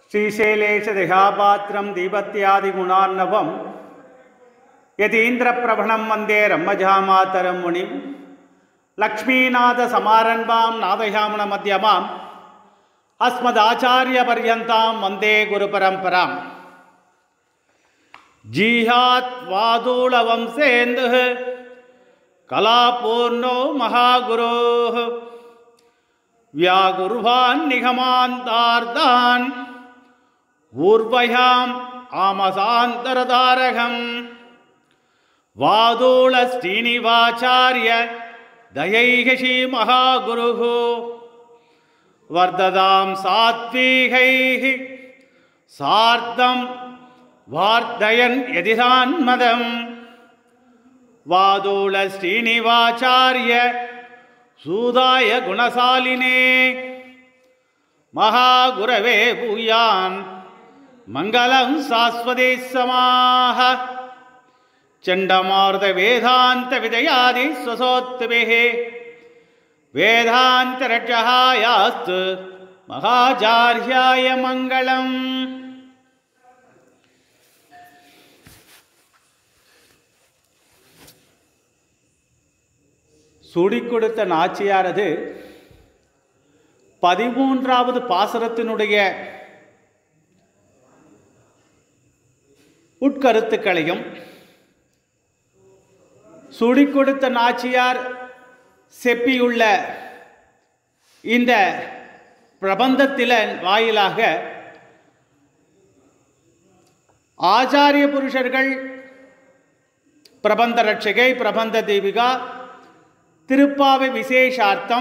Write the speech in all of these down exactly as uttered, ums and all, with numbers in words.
श्रीशैलेशदेहापात्रं दीपत्यादिगुणार्णवं यतीन्द्रप्रभणं वन्दे रम्मजामातरं मुनिं लक्ष्मीनाथसमारम्भां नादयामुनमध्यमाम् अस्मदाचार्यपर्यन्तां वन्दे गुरुपरम्परां जीहात् वादूलवंशेन्दुः कलापूर्णो महागुरोः व्यागुर्वान् निगमान्तार्तान् ऊर्वयाम् आमसान्तरतारकम् वादूल श्रीनिवाचार्य दयैकशी महागुरुः वर्धतां सात्विकैः सार्धं वार्धयन् यदिदान्मदम् वादूल श्रीनिवाचार्य सूदाय गुणशालिने महागुरवे भूयान् मंगलं शाश्वते समाः चंडमार्द वेदांत विजयादि स्वसोत्तमेः वेदांत रक्षहायास्तु महाचार्याय मंगलम्. சூடிக்கொடுத்த நாச்சியாரது பதிமூன்றாவது பாசுரத்தினுடைய உட்கருத்துக்களையும் சூடிக்கொடுத்த நாச்சியார் செப்பியுள்ள இந்த பிரபந்தத்தில வாயிலாக ஆச்சாரிய புருஷர்கள் பிரபந்த ரட்சகை பிரபந்த தீபிகா திருப்பாவை விசேஷார்த்தம்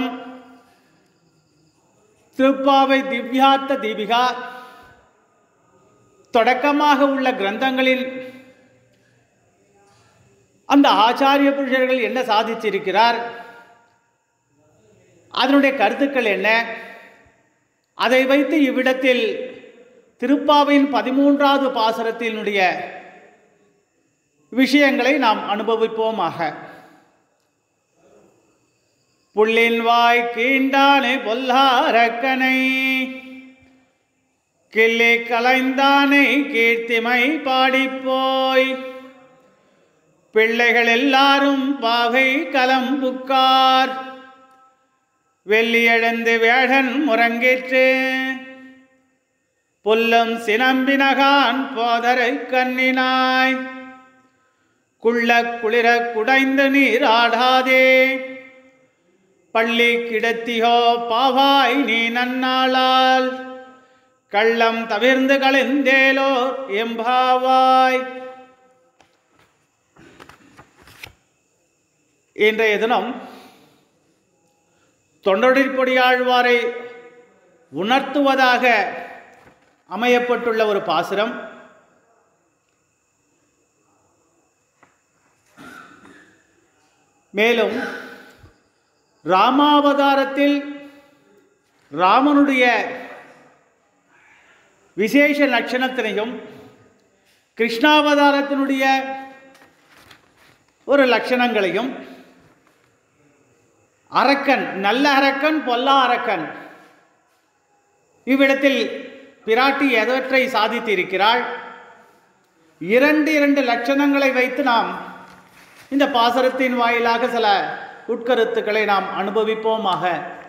திருப்பாவை திவ்யார்த்த தீபிகா தொடக்கமாக உள்ள கிரந்தங்களில் அந்த ஆச்சாரிய புருஷர்கள் என்ன சாதிச்சிருக்கிறார், அதனுடைய கருத்துக்கள் என்ன, அதை வைத்து இவ்விடத்தில் திருப்பாவையின் பதிமூன்றாவது பாசுரத்தினுடைய விஷயங்களை நாம் அனுபவிப்போமாக. புள்ளின் வாய் கீண்டானே பொல்லாரக்கனை கிள்ளி கலைந்தானை கீர்த்திமை பாடிப்போய் பிள்ளைகள் எல்லாரும் பாவை கலம்புக்கார் வெள்ளியழந்து வேடன் முறங்கிற்று புல்லும் சினம்பினகான் போதரை கண்ணினாய் குள்ள குளிர குடைந்து நீராடாதே பள்ளி கிடத்தியோ பாவாய் நீ நன்னாளால் கள்ளம் தவிர்ந்து கழிந்தேலோ எம்பாவாய். இன்றைய தினம் தொண்டொடிப்பொடியாழ்வாரை உணர்த்துவதாக அமையப்பட்டுள்ள ஒரு பாசுரம். மேலும் ராமாவதாரத்தில் ராமனுடைய விசேஷ லட்சணத்தினையும் கிருஷ்ணாவதாரத்தினுடைய ஒரு லட்சணங்களையும் அரக்கன் நல்ல அரக்கன் பொல்லா அரக்கன் இவ்விடத்தில் பிராட்டி எதவற்றை சாதித்து இருக்கிறாள், இரண்டு இரண்டு லட்சணங்களை வைத்து நாம் இந்த பாசுரத்தின் வாயிலாக சில உட்கருத்துக்களை நாம் அனுபவிப்போமாக.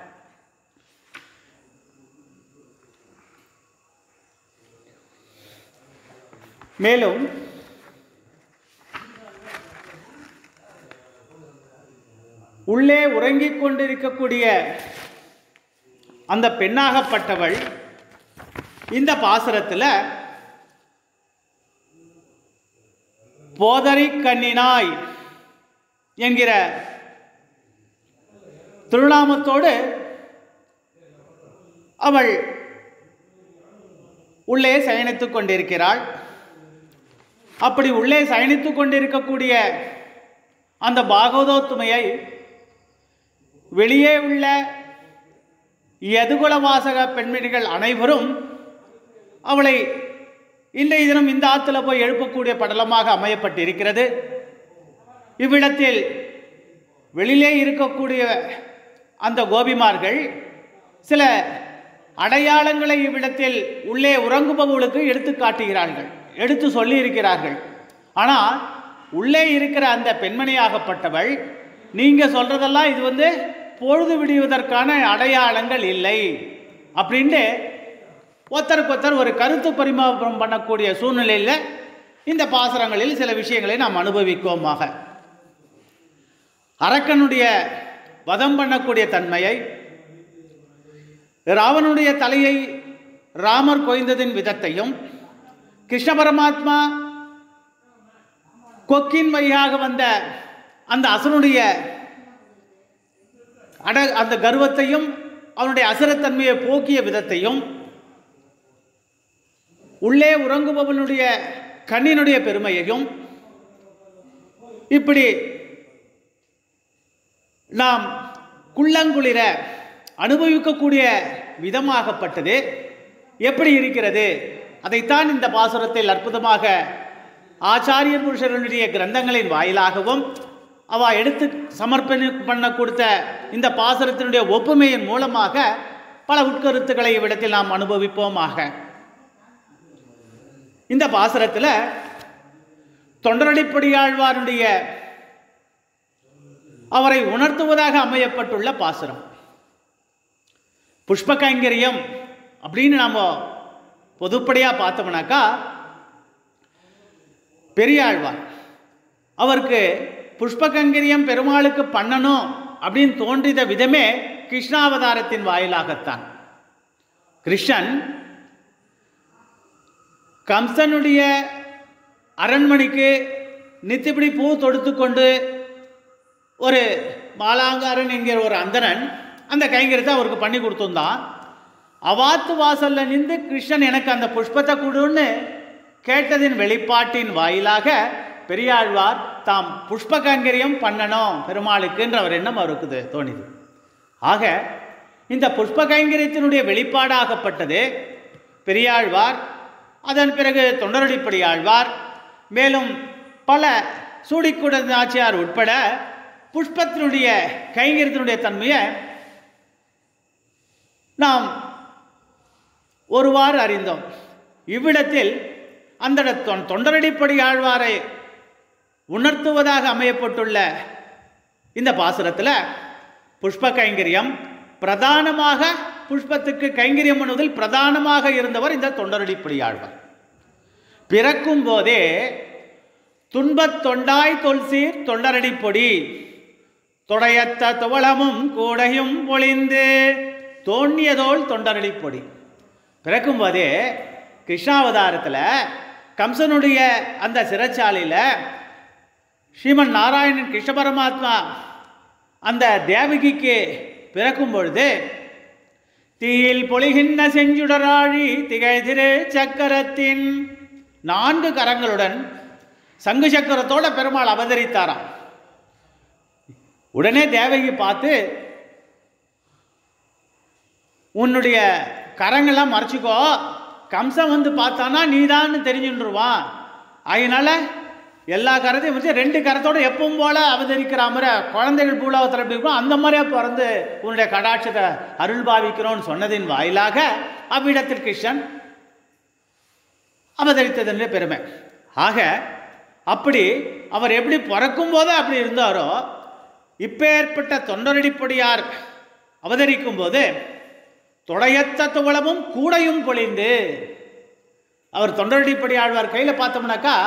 மேலும் உள்ளே உறங்கிக் கொண்டிருக்கக்கூடிய அந்த பெண்ணாகப்பட்டவள் இந்த பாசுரத்தில் போதரி கண்ணினாய் என்கிற திருநாமத்தோடு அவள் உள்ளே சயனித்துக் கொண்டிருக்கிறாள். அப்படி உள்ளே சயனித்துக் கொண்டிருக்கக்கூடிய அந்த பாகவதோத்துமையை வெளியே உள்ள யதுகுலவாசக பெண்மணிகள் அனைவரும் அவளை இன்றைய தினம் இந்த ஆற்றுல போய் எழுப்பக்கூடிய படலமாக அமையப்பட்டிருக்கிறது. இவ்விடத்தில் வெளியிலே இருக்கக்கூடிய அந்த கோபிமார்கள் சில அடையாளங்களை இவ்விடத்தில் உள்ளே உறங்குபவர்களுக்கு எடுத்து காட்டுகிறார்கள், எடுத்து சொல்லி இருக்கிறார்கள். ஆனால் உள்ளே இருக்கிற அந்த பெண்மணியாகப்பட்டவள், நீங்கள் சொல்கிறதெல்லாம் இது வந்து பொழுது விடுவதற்கான அடையாளங்கள் இல்லை அப்படின்ட்டு ஒருத்தருக்கு ஒருத்தர் ஒரு கருத்து பரிமாற்றம் பண்ணக்கூடிய சூழ்நிலையில் இந்த பாசுரங்களில் சில விஷயங்களை நாம் அனுபவிக்கோமாக. அரக்கனுடைய வதம் பண்ணக்கூடிய தன்மையை, ராவனுடைய தலையை ராமர் கொய்ந்ததின் விதத்தையும், கிருஷ்ண பரமாத்மா கொக்கின் வழியாக வந்த அந்த அசுரனுடைய அட அந்த கர்வத்தையும் அவனுடைய அசுரத்தன்மையை போக்கிய விதத்தையும், உள்ளே உறங்குபவனுடைய கண்ணினுடைய பெருமையையும், இப்படி நாம் குள்ளங்குளிர அனுபவிக்கக்கூடிய விதமாகப்பட்டது எப்படி இருக்கிறது, அதைத்தான் இந்த பாசுரத்தில் அற்புதமாக ஆச்சாரிய புருஷர்களுடைய கிரந்தங்களின் வாயிலாகவும் அவ எடுத்து சமர்ப்பணி பண்ண கொடுத்த இந்த பாசுரத்தினுடைய ஒப்புமையின் மூலமாக பல உட்கருத்துக்களை இவ்விடத்தில் நாம் அனுபவிப்போமாக. இந்த பாசுரத்தில் தொண்டரடிப்படியாழ்வாருடைய அவரை உணர்த்துவதாக அமையப்பட்டுள்ள பாசுரம். புஷ்ப கைங்கரியம் அப்படின்னு நாம் பொதுப்படியாக பார்த்தோம்னாக்கா, பெரியாழ்வார் அவருக்கு புஷ்ப கைங்கரியம் பெருமாளுக்கு பண்ணணும் அப்படின்னு தோன்றிய விதமே கிருஷ்ணாவதாரத்தின் வாயிலாகத்தான். கிருஷ்ணன் கம்சனுடைய அரண்மனைக்கு நித்தியப்படி பூ தொடுத்து கொண்டு ஒரு மாலாங்காரன் என்கிற ஒரு அந்தணன் அந்த கைங்கரியத்தை அவருக்கு பண்ணி கொடுத்துருந்தான். அவாத்து வாசல்ல நின்று கிருஷ்ணன் எனக்கு அந்த புஷ்பத்தை கொடுன்னு கேட்டதின் வெளிப்பாட்டின் வாயிலாக பெரியாழ்வார் தாம் புஷ்ப கைங்கரியம் பண்ணணும் பெருமாளுக்குன்ற அவர் எண்ணம் அவருக்கு தோணிது. ஆக இந்த புஷ்ப கைங்கரியத்தினுடைய வெளிப்பாடாகப்பட்டது பெரியாழ்வார், அதன் பிறகு தொண்டரடிப்படியாழ்வார், மேலும் பல சூடிக்குட நாச்சியார் உட்பட புஷ்பத்தினுடைய கைங்கரியத்தினுடைய தன்மையை நாம் ஒருவாறு அறிந்தோம். இவ்விடத்தில் அந்த தொண்டரடிப்படியாழ்வாரை உணர்த்துவதாக அமையப்பட்டுள்ள இந்த பாசுரத்தில் புஷ்ப கைங்கரியம் பிரதானமாக, புஷ்பத்துக்கு கைங்கரியம் பண்ணுவதில் பிரதானமாக இருந்தவர் இந்த தொண்டரடிப்படியாழ்வார். பிறக்கும் போதே துன்பத் தொண்டாய் தொல்சீர் தொண்டரடிப்பொடி தொடையத்த துவளமும் கூடையும் பொழிந்து தோண்டியதோல் தொண்டரடிப்பொடி. பிறக்கும் போதே கிருஷ்ணாவதாரத்தில் கம்சனுடைய அந்த சிறைச்சாலையில் ஸ்ரீமன் நாராயணன் கிருஷ்ண பரமாத்மா அந்த தேவகிக்கு பிறக்கும் பொழுது தீயில் பொழிகின்ற செஞ்சுடராழி திகழ்திரு சக்கரத்தின் நான்கு கரங்களுடன் சங்கு சக்கரத்தோட பெருமாள் அவதரித்தாராம். உடனே தேவகி பார்த்து, உன்னுடைய கரங்கள்லாம் மறைச்சிக்கோ, கம்சன் வந்து பார்த்தானா நீதான்னு தெரிஞ்சுருவான், அதனால எல்லா கரத்தையும் வச்சு ரெண்டு கரத்தோடு எப்பவும் போல அவதரிக்கிற மாதிரி குழந்தைகள் பூலாவத்தில் எப்படி இருக்கும் அந்த மாதிரியா பிறந்து உன்னுடைய கடாட்சத்தை அருள் பாவிக்கிறோன்னு சொன்னதின் வாயிலாக அவ்விடத்தில் கிருஷ்ணன் அவதரித்ததுன்ற பெருமை. ஆக அப்படி அவர் எப்படி பிறக்கும் போது அப்படி இருந்தாரோ, இப்பேற்பட்ட தொண்டரடிப்படியார் அவதரிக்கும் போது தொடையத்த துவளமும் கூடையும் பொழிந்து, அவர் தொண்டரடிப்படியாழ்வார் கையில் பார்த்தோம்னாக்கா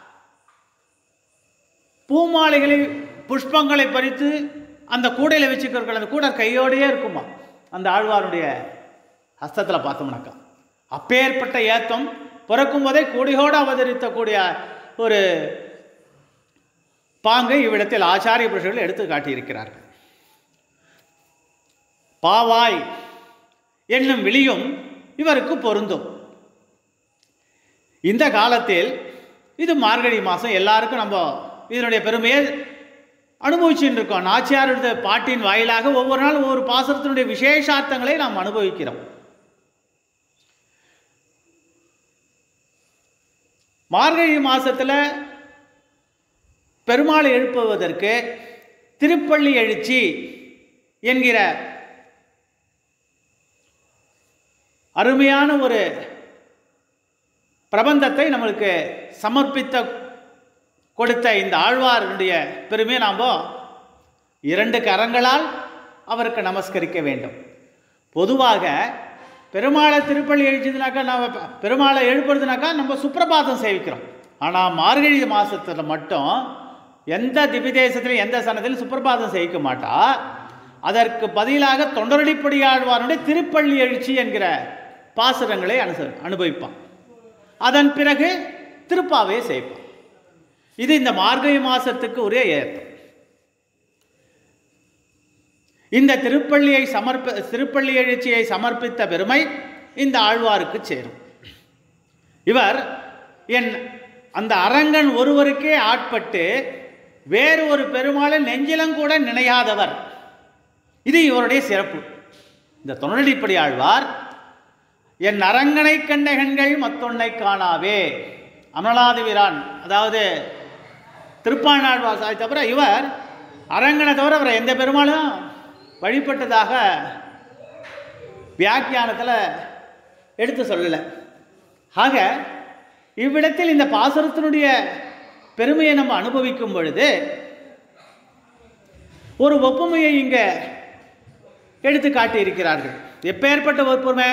பூமாலைகளை புஷ்பங்களை பறித்து அந்த கூடையில் வச்சுக்கிறார்கள். அந்த கூடை கையோடையே இருக்குமா அந்த ஆழ்வாருடைய ஹஸ்தத்தில் பார்த்தோம்னாக்கா. அப்பேற்பட்ட ஏத்தம் பிறக்கும் போதே கூடையோடு அவதரித்தக்கூடிய ஒரு பாங்கை இவ்விடத்தில் ஆச்சாரிய புருஷர்கள் எடுத்து காட்டியிருக்கிறார்கள். பாவாய் என்னும் விழியும் இவருக்கு பொருந்தும். இந்த காலத்தில் இது மார்கழி மாதம், எல்லாருக்கும் நம்ம இதனுடைய பெருமையை அனுபவிச்சுட்டு இருக்கோம். நாச்சியாருடைய பாட்டின் வாயிலாக ஒவ்வொரு நாள் ஒவ்வொரு பாசுரத்தினுடைய விசேஷார்த்தங்களை நாம் அனுபவிக்கிறோம். மார்கழி மாதத்தில் பெருமாளை எழுப்புவதற்கு திருப்பள்ளி எழுச்சி என்கிற அருமையான ஒரு பிரபந்தத்தை நம்மளுக்கு சமர்ப்பித்த கொடுத்த இந்த ஆழ்வாருடைய பெருமையை நாம் இரண்டு கரங்களால் அவருக்கு நமஸ்கரிக்க வேண்டும். பொதுவாக பெருமாளை திருப்பள்ளி எழுச்சதுனாக்கா நம்ம பெருமாளை எழுப்புறதுனாக்கா நம்ம சுப்பிரபாதம் சேவிக்கிறோம். ஆனால் மார்கழி மாதத்தில் மட்டும் எந்த திவ்யதேசத்திலும் எந்த சனத்திலும் சுப்பிரபாதம் சேவிக்க மாட்டா. அதற்கு பதிலாக தொண்டரடிப்படியாழ்வாருடைய திருப்பள்ளி எழுச்சி என்கிற பாசுரங்களை அனு அனுபவிப்பான். அதன் பிறகு திருப்பாவையை செய்வான். இது இந்த மார்கழி மாசத்துக்கு ஒரே ஏற்றம். இந்த திருப்பள்ளியை சமர்ப்ப திருப்பள்ளி எழுச்சியை சமர்ப்பித்த பெருமை இந்த ஆழ்வாருக்கு சேரும். இவர் என் அந்த அரங்கன் ஒருவருக்கே ஆட்பட்டு வேறு ஒரு பெருமாளை நெஞ்சிலங்கூட நினையாதவர். இது இவருடைய சிறப்பு. இந்த தொண்டரடிப்படி ஆழ்வார் என் அரங்கனை கண்ட கண்கள் மத்தொன்னை காணாவே அமலாதி வீரான், அதாவது திருப்பாணாழ்வார் சாய் தவிர இவர் அரங்கனை தவிர அவரை எந்த பெருமாளும் வழிபட்டதாக வியாக்கியானத்தில் எடுத்து சொல்லலை. ஆக இவ்விடத்தில் இந்த பாசுரத்தினுடைய பெருமையை நம்ம அனுபவிக்கும் பொழுது ஒரு ஒப்புமையை இங்கே எடுத்து காட்டி இருக்கிறார்கள். எப்பேற்பட்ட ஒப்புமை?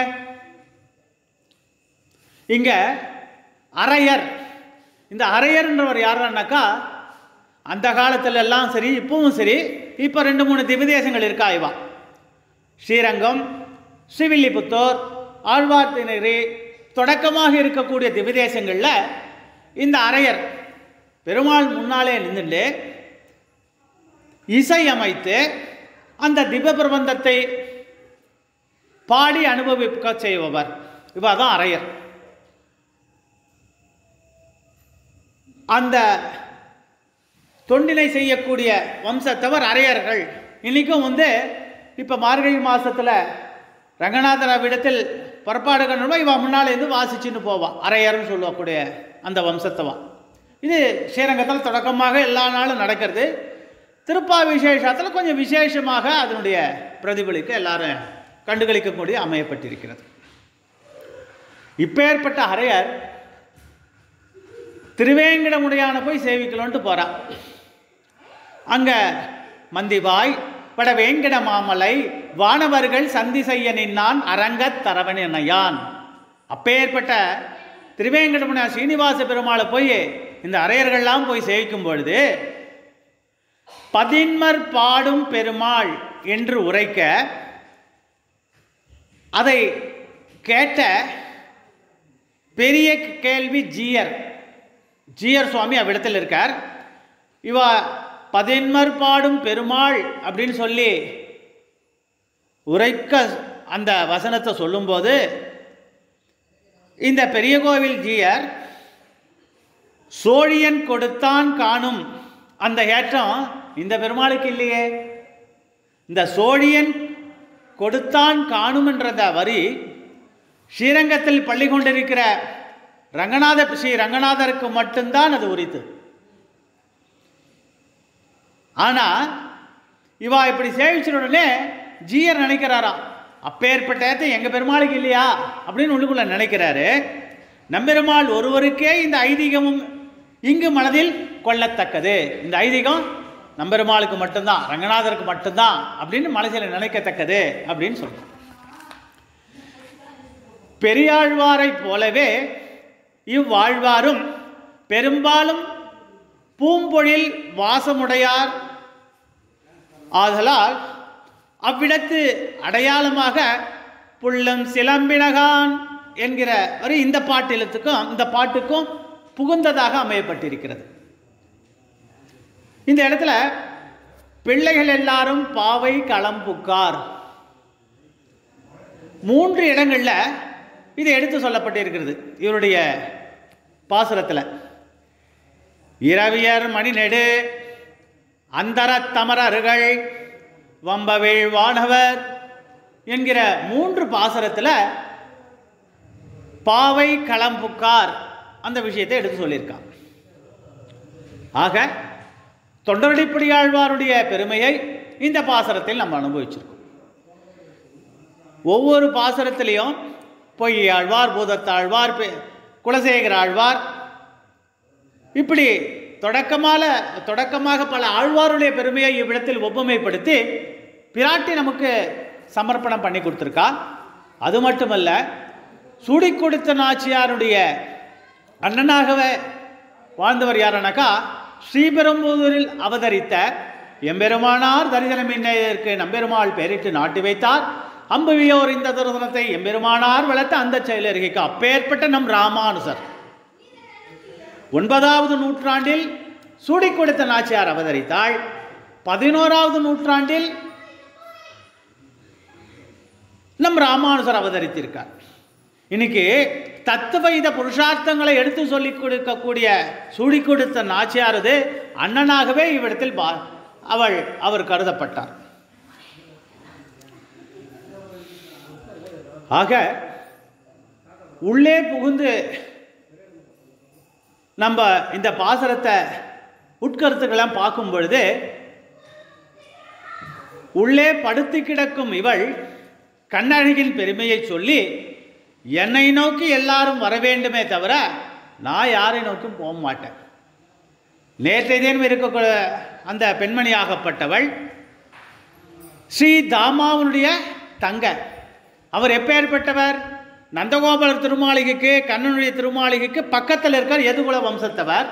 இங்க அரையர், இந்த அரையர்ன்றவர் யாருன்னாக்கா அந்த காலத்துல எல்லாம் சரி இப்பவும் சரி, இப்போ ரெண்டு மூணு திவ்யதேசங்கள் இருக்கா இவா, ஸ்ரீரங்கம், ஸ்ரீவில்லிபுத்தூர், ஆழ்வார்த்தினகிரி தொடக்கமாக இருக்கக்கூடிய திவ்யதேசங்களில் இந்த அரையர் பெருமாள் முன்னாலே நின்றுட்டு இசை அமைத்து அந்த திவ்ய பிரபந்தத்தை பாடி அனுபவிக்க செய்பவர். இவதான் அரையர். அந்த தொண்டினை செய்யக்கூடிய வம்சத்தவர் அரையர்கள். இன்னைக்கும் வந்து இப்போ மார்கழி மாசத்துல ரங்கநாதர் விடத்தில் புறப்பாடு கண்டோம்னா இவன் முன்னாலே இருந்து வாசிச்சுன்னு போவான். அரையர்னு சொல்லக்கூடிய அந்த வம்சத்தவா. இது ஸ்ரீரங்கத்தில் தொடக்கமாக எல்லா நாளும் நடக்கிறது. திருப்பாவிசேஷத்தில் கொஞ்சம் விசேஷமாக அதனுடைய பிரதிபலிக்க எல்லாரும் கண்டுகளிக்கக்கூடிய அமையப்பட்டிருக்கிறது. இப்பேற்பட்ட அரையர் திருவேங்கடமுடையான போய் சேவிக்கலான்ட்டு போகிறான். அங்கே மந்திவாய் பட வேங்கட மாமலை வானவர்கள் சந்தி செய்ய நின்னான் அரங்கத் தரவன் என்னையான். அப்பேற்பட்ட திருவேங்கடமுன ஸ்ரீனிவாச பெருமாளை போய் இந்த அரையர்கள்லாம் போய் சேவிக்கும் பொழுது பதின்மர் பாடும் பெருமாள் என்று உரைக்க அதை கேட்ட பெரிய கேள்வி ஜீயர் ஜீயர் சுவாமி அவ்விடத்தில் இருக்கார். இவ பதின்மர் பாடும் பெருமாள் அப்படின்னு சொல்லி உரைக்க அந்த வசனத்தை சொல்லும்போது இந்த பெரிய கோவில் ஜீயர் சோழியன் கொடுத்தான் காணும் அந்த ஏற்றம் இந்த பெருமாளுக்கு இல்லையே. இந்த சோழியன் கொடுத்தான் காணும் என்ற வரி ஸ்ரீரங்கத்தில் பள்ளி கொண்டிருக்கிற ரங்கநாத ஸ்ரீ ரங்கநாதருக்கு மட்டும்தான் அது உரித்து. ஆனா இவா இப்படி சேவிச்ச உடனே ஜீயர் நினைக்கிறாராம், அப்பேற்பட்ட எங்க பெருமாளுக்கு இல்லையா அப்படின்னு உள்ளுக்குள்ள நினைக்கிறாரு. நம்பெருமாள் ஒருவருக்கே இந்த ஐதீகமும் இங்கு மனதில் கொள்ளத்தக்கது. இந்த ஐதீகம் நம்பெருமாளுக்கு மட்டும்தான், ரங்கநாதருக்கு மட்டும்தான் அப்படின்னு மனசில் நினைக்கத்தக்கது அப்படின்னு சொல்றோம். பெரியாழ்வாரை போலவே இவ்வாழ்வாரும் பெரும்பாலும் பூம்பொழில் வாசமுடையார் ஆதலால் அவ்விடத்து அடையாளமாக புள்ளம் சிலம்பினகான் என்கிற ஒரு இந்த பாட்டிலத்துக்கும் இந்த பாட்டுக்கும் புகுந்ததாக அமையப்பட்டிருக்கிறது. இந்த இடத்துல பிள்ளைகள் எல்லாரும் பாவை களம்புக்கார் மூன்று இடங்கள்ல இது எடுத்து சொல்லப்பட்டிருக்கிறது. இவருடைய பாசுரத்தில் இரவியர் மணிநெடு அந்தர தமரர்கள் வம்பவேள் வானவர் என்கிற மூன்று பாசுரத்தில் பாவை களம்புக்கார் அந்த விஷயத்தை எடுத்து சொல்லியிருக்கான். ஆக தொண்டரடிப்படியாழ்வாருடைய பெருமையை இந்த பாசுரத்தில் நம்ம அனுபவிச்சிருக்கோம். ஒவ்வொரு பாசுரத்திலையும் பொய் ஆழ்வார், பூதத்தாழ்வார், குலசேகர ஆழ்வார், இப்படி தொடக்கமாக தொடக்கமாக பல ஆழ்வாருடைய பெருமையை இவ்விடத்தில் ஒப்புமைப்படுத்தி பிராட்டி நமக்கு சமர்ப்பணம் பண்ணி கொடுத்துருக்கா. அது மட்டுமல்ல, சூடி கொடுத்த நாச்சியாருடைய அண்ணனாகவே வாழ்ந்தவர் யாருனாக்கா ஸ்ரீபெரும்புதூரில் அவதரித்த எம்பெருமானார் தரிசனமின்னையருக்கு நம்பெருமாள் பெயரிட்டு நாட்டி வைத்தார். அம்புவியோர் இந்த தரிசனத்தை எம்பெருமானார் வளர்த்த அந்த செயலருகைக்கு அப்பேற்பட்ட நம் ராமானுசர் ஒன்பதாவது நூற்றாண்டில் சூடி கொடுத்த நாச்சியார் அவதரித்தாள். பதினோராவது நூற்றாண்டில் நம் ராமானுசர் அவதரித்திருக்கார். இன்னைக்கு தத்துவ இத புருஷார்த்தங்களை எடுத்து சொல்லிக் கொடுக்கக்கூடிய சூடி கொடுத்த நாச்சியாரது அண்ணனாகவே இவ்விடத்தில் அவள் அவர் கருதப்பட்டார். ஆக உள்ளே புகுந்து நம்ம இந்த பாசரத்தை உட்கருத்துக்கெல்லாம் பார்க்கும் பொழுது உள்ளே படுத்து கிடக்கும் இவள் கண்ணழகின் பெருமையை சொல்லி என்னை நோக்கி எல்லாரும் வர வேண்டுமே தவிர நான் யாரை நோக்கும் போக மாட்டேன். நேற்றைய தினம் இருக்கக்கூடிய அந்த பெண்மணியாகப்பட்டவள் ஸ்ரீ தாமாவனுடைய தங்க. அவர் எப்பேற்பட்டவர்? நந்தகோபாலர் திருமாளிகைக்கு கண்ணனுடைய திருமாளிகைக்கு பக்கத்தில் இருக்கார் யதுகுல வம்சத்தவர்.